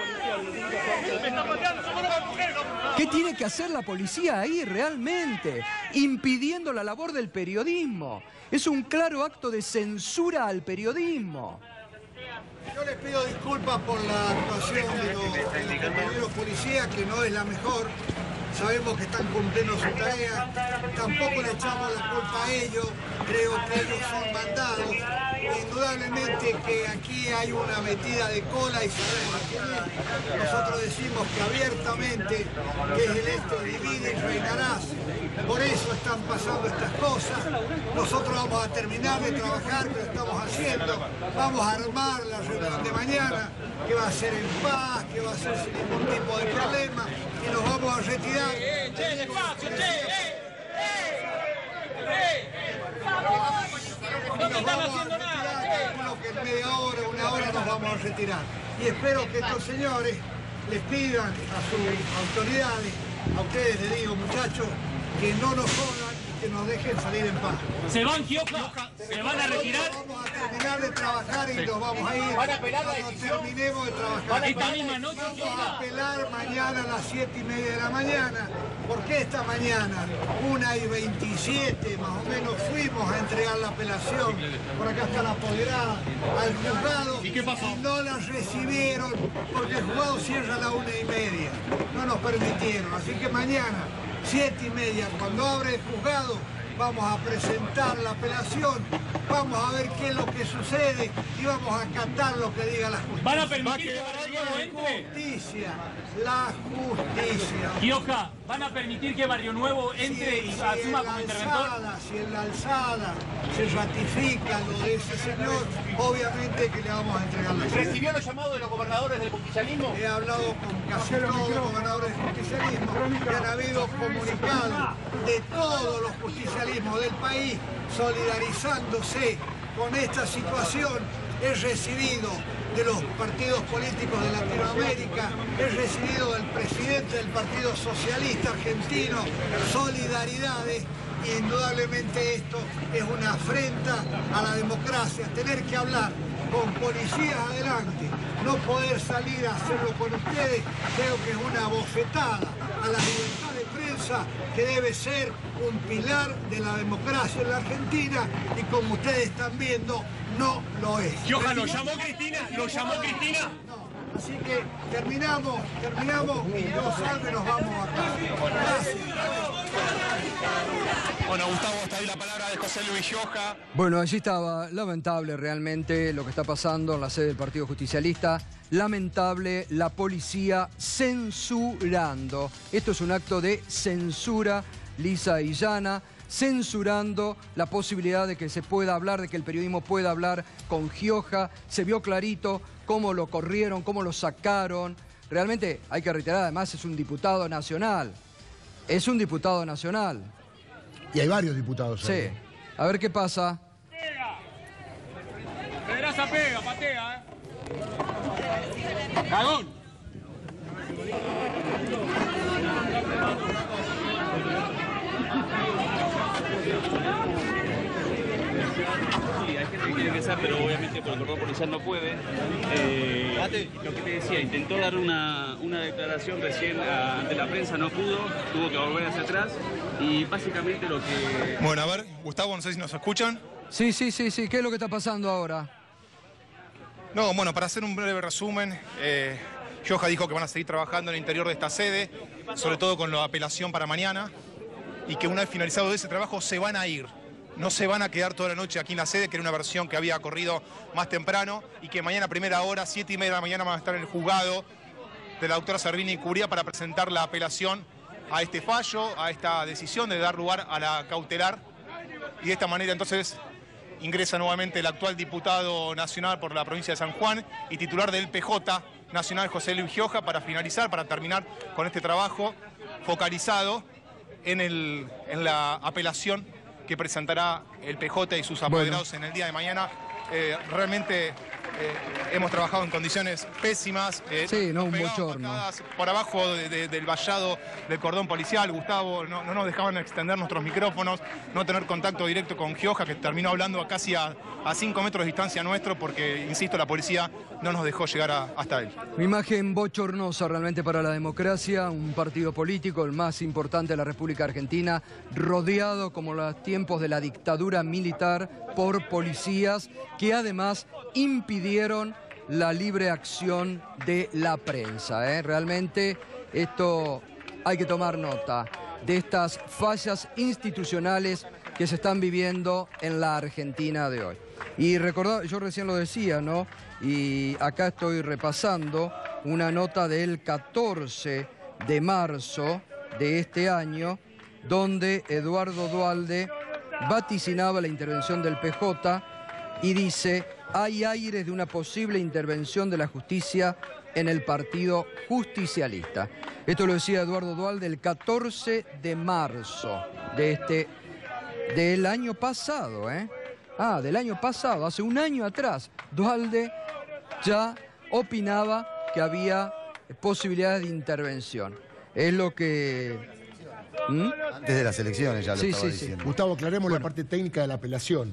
[SPEAKER 1] ¿Qué tiene que hacer la policía ahí realmente? Impidiendo la labor del periodismo. Es un claro acto de censura al periodismo.
[SPEAKER 8] Yo les pido disculpas por la actuación de los, de los compañeros policías, que no es la mejor. Sabemos que están cumpliendo su tarea. Tampoco le echamos la culpa a ellos. Creo que ellos son mandados. Indudablemente que aquí hay una metida de cola y sabemos a quién es. Nosotros decimos que abiertamente que es el este divide y reinarás. Por eso están pasando estas cosas. Nosotros vamos a terminar de trabajar, que lo estamos haciendo. Vamos a armar la reunión de mañana, que va a ser en paz, que va a ser sin ningún tipo de problema, y nos vamos a retirar.
[SPEAKER 9] ¡Eh, che, despacio, che! ¡Eh! ¡Eh!
[SPEAKER 8] No nos vamos a retirar, calculo que en media hora, una hora nos vamos a retirar. Y espero que estos señores les pidan a sus autoridades, a ustedes les digo, muchachos, que no nos jodan y que nos dejen salir en paz.
[SPEAKER 9] ¿Se van, Gioja? ¿Se van a retirar?
[SPEAKER 8] Vamos a terminar de trabajar y nos vamos a ir.
[SPEAKER 9] ¿Van a apelar la
[SPEAKER 8] Cuando
[SPEAKER 9] decisión?
[SPEAKER 8] terminemos de trabajar.
[SPEAKER 9] ¿Esta misma noche,
[SPEAKER 8] Vamos a
[SPEAKER 9] Gioja?
[SPEAKER 8] apelar mañana a las siete y media de la mañana. ¿Por qué esta mañana? una y veintisiete más o menos fuimos a entregar la apelación. Por acá está la apoderada al juzgado.
[SPEAKER 9] ¿Y qué pasó?
[SPEAKER 8] Y no la recibieron porque el juzgado cierra a la una y media. No nos permitieron. Así que mañana, siete y media, cuando abre el juzgado, vamos a presentar la apelación, vamos a ver qué es lo que sucede y vamos a acatar lo que diga la justicia.
[SPEAKER 9] ¿Van a permitir que Barallo no entre?
[SPEAKER 8] Justicia, la justicia.
[SPEAKER 9] Gioja,
[SPEAKER 10] ¿Van a permitir que Barrio Nuevo entre
[SPEAKER 11] si,
[SPEAKER 10] y
[SPEAKER 11] si
[SPEAKER 10] asuma como interventor?
[SPEAKER 11] Alzada, si en la alzada se ratifica lo de ese señor, obviamente que le vamos a entregar la sede.
[SPEAKER 9] ¿Recibió los llamados de los gobernadores del justicialismo?
[SPEAKER 11] He hablado con casi todos los gobernadores del justicialismo y han habido comunicados de todos los justicialismos del país solidarizándose con esta situación. He recibido de los partidos políticos de Latinoamérica, he recibido del presidente del Partido Socialista Argentino solidaridades y indudablemente esto es una afrenta a la democracia, tener que hablar con policías adelante, no poder salir a hacerlo con ustedes, creo que es una bofetada a la libertad de prensa que debe ser un pilar de la democracia en la Argentina y como ustedes están viendo, no lo es.
[SPEAKER 9] Gioja, ¿lo llamó Cristina? ¿Lo llamó Cristina?
[SPEAKER 11] No. Así que terminamos, terminamos y Dios salve, nos vamos a casa. Gracias.
[SPEAKER 9] Bueno, Gustavo, hasta ahí la palabra de José Luis Gioja.
[SPEAKER 1] Bueno, allí estaba lamentable realmente lo que está pasando en la sede del Partido Justicialista. Lamentable la policía censurando. Esto es un acto de censura lisa y llana, censurando la posibilidad de que se pueda hablar, de que el periodismo pueda hablar con Gioja. Se vio clarito cómo lo corrieron, cómo lo sacaron. Realmente hay que reiterar, además es un diputado nacional. Es un diputado nacional.
[SPEAKER 2] Y hay varios diputados ahí.
[SPEAKER 1] Sí. A ver qué pasa.
[SPEAKER 9] Pedraza pega, patea, ¿eh? ¡Cagón!
[SPEAKER 12] Sí, hay gente que quiere ingresar, pero obviamente por el cordón policial no puede. Eh, lo que te decía, intentó dar una, una declaración recién a, ante la prensa, no pudo, tuvo que volver hacia atrás y básicamente lo que...
[SPEAKER 13] Bueno, a ver, Gustavo, no sé si nos escuchan.
[SPEAKER 1] Sí, sí, sí, sí. ¿Qué es lo que está pasando ahora?
[SPEAKER 13] No, bueno, para hacer un breve resumen, eh, Gioja dijo que van a seguir trabajando en el interior de esta sede, sobre todo con la apelación para mañana, y que una vez finalizado ese trabajo se van a ir. No se van a quedar toda la noche aquí en la sede, que era una versión que había corrido más temprano, y que mañana a primera hora, siete y media de la mañana, van a estar en el juzgado de la doctora Servini Curia para presentar la apelación a este fallo, a esta decisión de dar lugar a la cautelar, y de esta manera entonces ingresa nuevamente el actual diputado nacional por la provincia de San Juan y titular del P J nacional, José Luis Gioja, para finalizar, para terminar con este trabajo focalizado en, el, en la apelación que presentará el P J y sus apoderados bueno. en el día de mañana. Eh, realmente eh, hemos trabajado en condiciones pésimas. Eh,
[SPEAKER 1] sí, no, un bochorno.
[SPEAKER 13] Por abajo de, de, del vallado del cordón policial, Gustavo, no, no nos dejaban extender nuestros micrófonos, no tener contacto directo con Gioja, que terminó hablando a casi a, a cinco metros de distancia nuestro, porque, insisto, la policía no nos dejó llegar a, hasta él.
[SPEAKER 1] Una imagen bochornosa realmente para la democracia, un partido político, el más importante de la República Argentina, rodeado como los tiempos de la dictadura militar por policías que además impidieron la libre acción de la prensa. ¿eh? Realmente esto hay que tomar nota de estas fallas institucionales que se están viviendo en la Argentina de hoy. Y recordad, yo recién lo decía, ¿no? Y acá estoy repasando una nota del catorce de marzo de este año, donde Eduardo Duhalde vaticinaba la intervención del P J y dice: hay aires de una posible intervención de la justicia en el Partido Justicialista. Esto lo decía Eduardo Duhalde el catorce de marzo de este, del año pasado, ¿eh? Ah, del año pasado, hace un año atrás, Duhalde ya opinaba que había posibilidades de intervención. Es lo que...
[SPEAKER 3] ¿Mm? Antes de las elecciones ya lo
[SPEAKER 2] sí,
[SPEAKER 3] estaba
[SPEAKER 2] sí,
[SPEAKER 3] diciendo.
[SPEAKER 2] Sí. Gustavo, aclaremos bueno. la parte técnica de la apelación.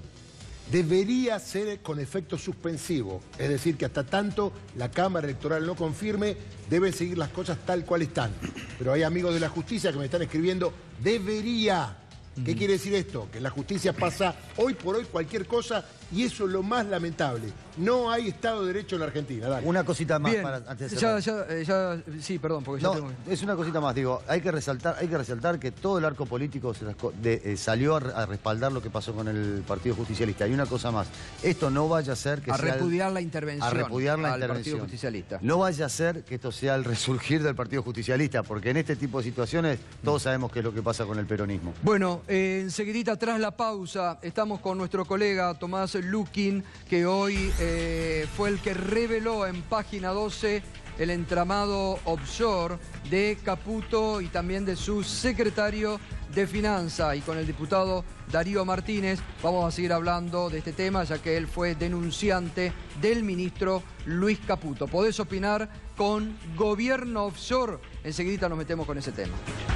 [SPEAKER 2] Debería ser con efecto suspensivo, es decir, que hasta tanto la Cámara Electoral no confirme, deben seguir las cosas tal cual están. Pero hay amigos de la justicia que me están escribiendo, debería, ¿Qué quiere decir esto? Que en la justicia pasa hoy por hoy cualquier cosa y eso es lo más lamentable. No hay Estado de Derecho en la Argentina. Dale.
[SPEAKER 3] Una cosita más
[SPEAKER 1] Bien,
[SPEAKER 3] para antes de
[SPEAKER 1] ya,
[SPEAKER 3] cerrar.
[SPEAKER 1] ya, eh, ya, sí, perdón, porque ya
[SPEAKER 3] No,
[SPEAKER 1] tengo...
[SPEAKER 3] es una cosita más, digo, hay que resaltar, hay que resaltar que todo el arco político se las co- de- eh, salió a, re- a respaldar lo que pasó con el Partido Justicialista. Y una cosa más, esto no vaya a ser que
[SPEAKER 1] A
[SPEAKER 3] sea el-
[SPEAKER 1] repudiar la intervención
[SPEAKER 3] a repudiar la
[SPEAKER 1] al
[SPEAKER 3] intervención.
[SPEAKER 1] Partido Justicialista.
[SPEAKER 3] No vaya a ser que esto sea el resurgir del Partido Justicialista, porque en este tipo de situaciones todos sabemos qué es lo que pasa con el peronismo.
[SPEAKER 1] Bueno, eh, enseguidita tras la pausa estamos con nuestro colega Tomás Lukin, que hoy eh, fue el que reveló en Página doce el entramado offshore de Caputo y también de su secretario de Finanza. Y con el diputado Darío Martínez vamos a seguir hablando de este tema, ya que él fue denunciante del ministro Luis Caputo. Podés opinar con Gobierno Offshore. Enseguidita nos metemos con ese tema.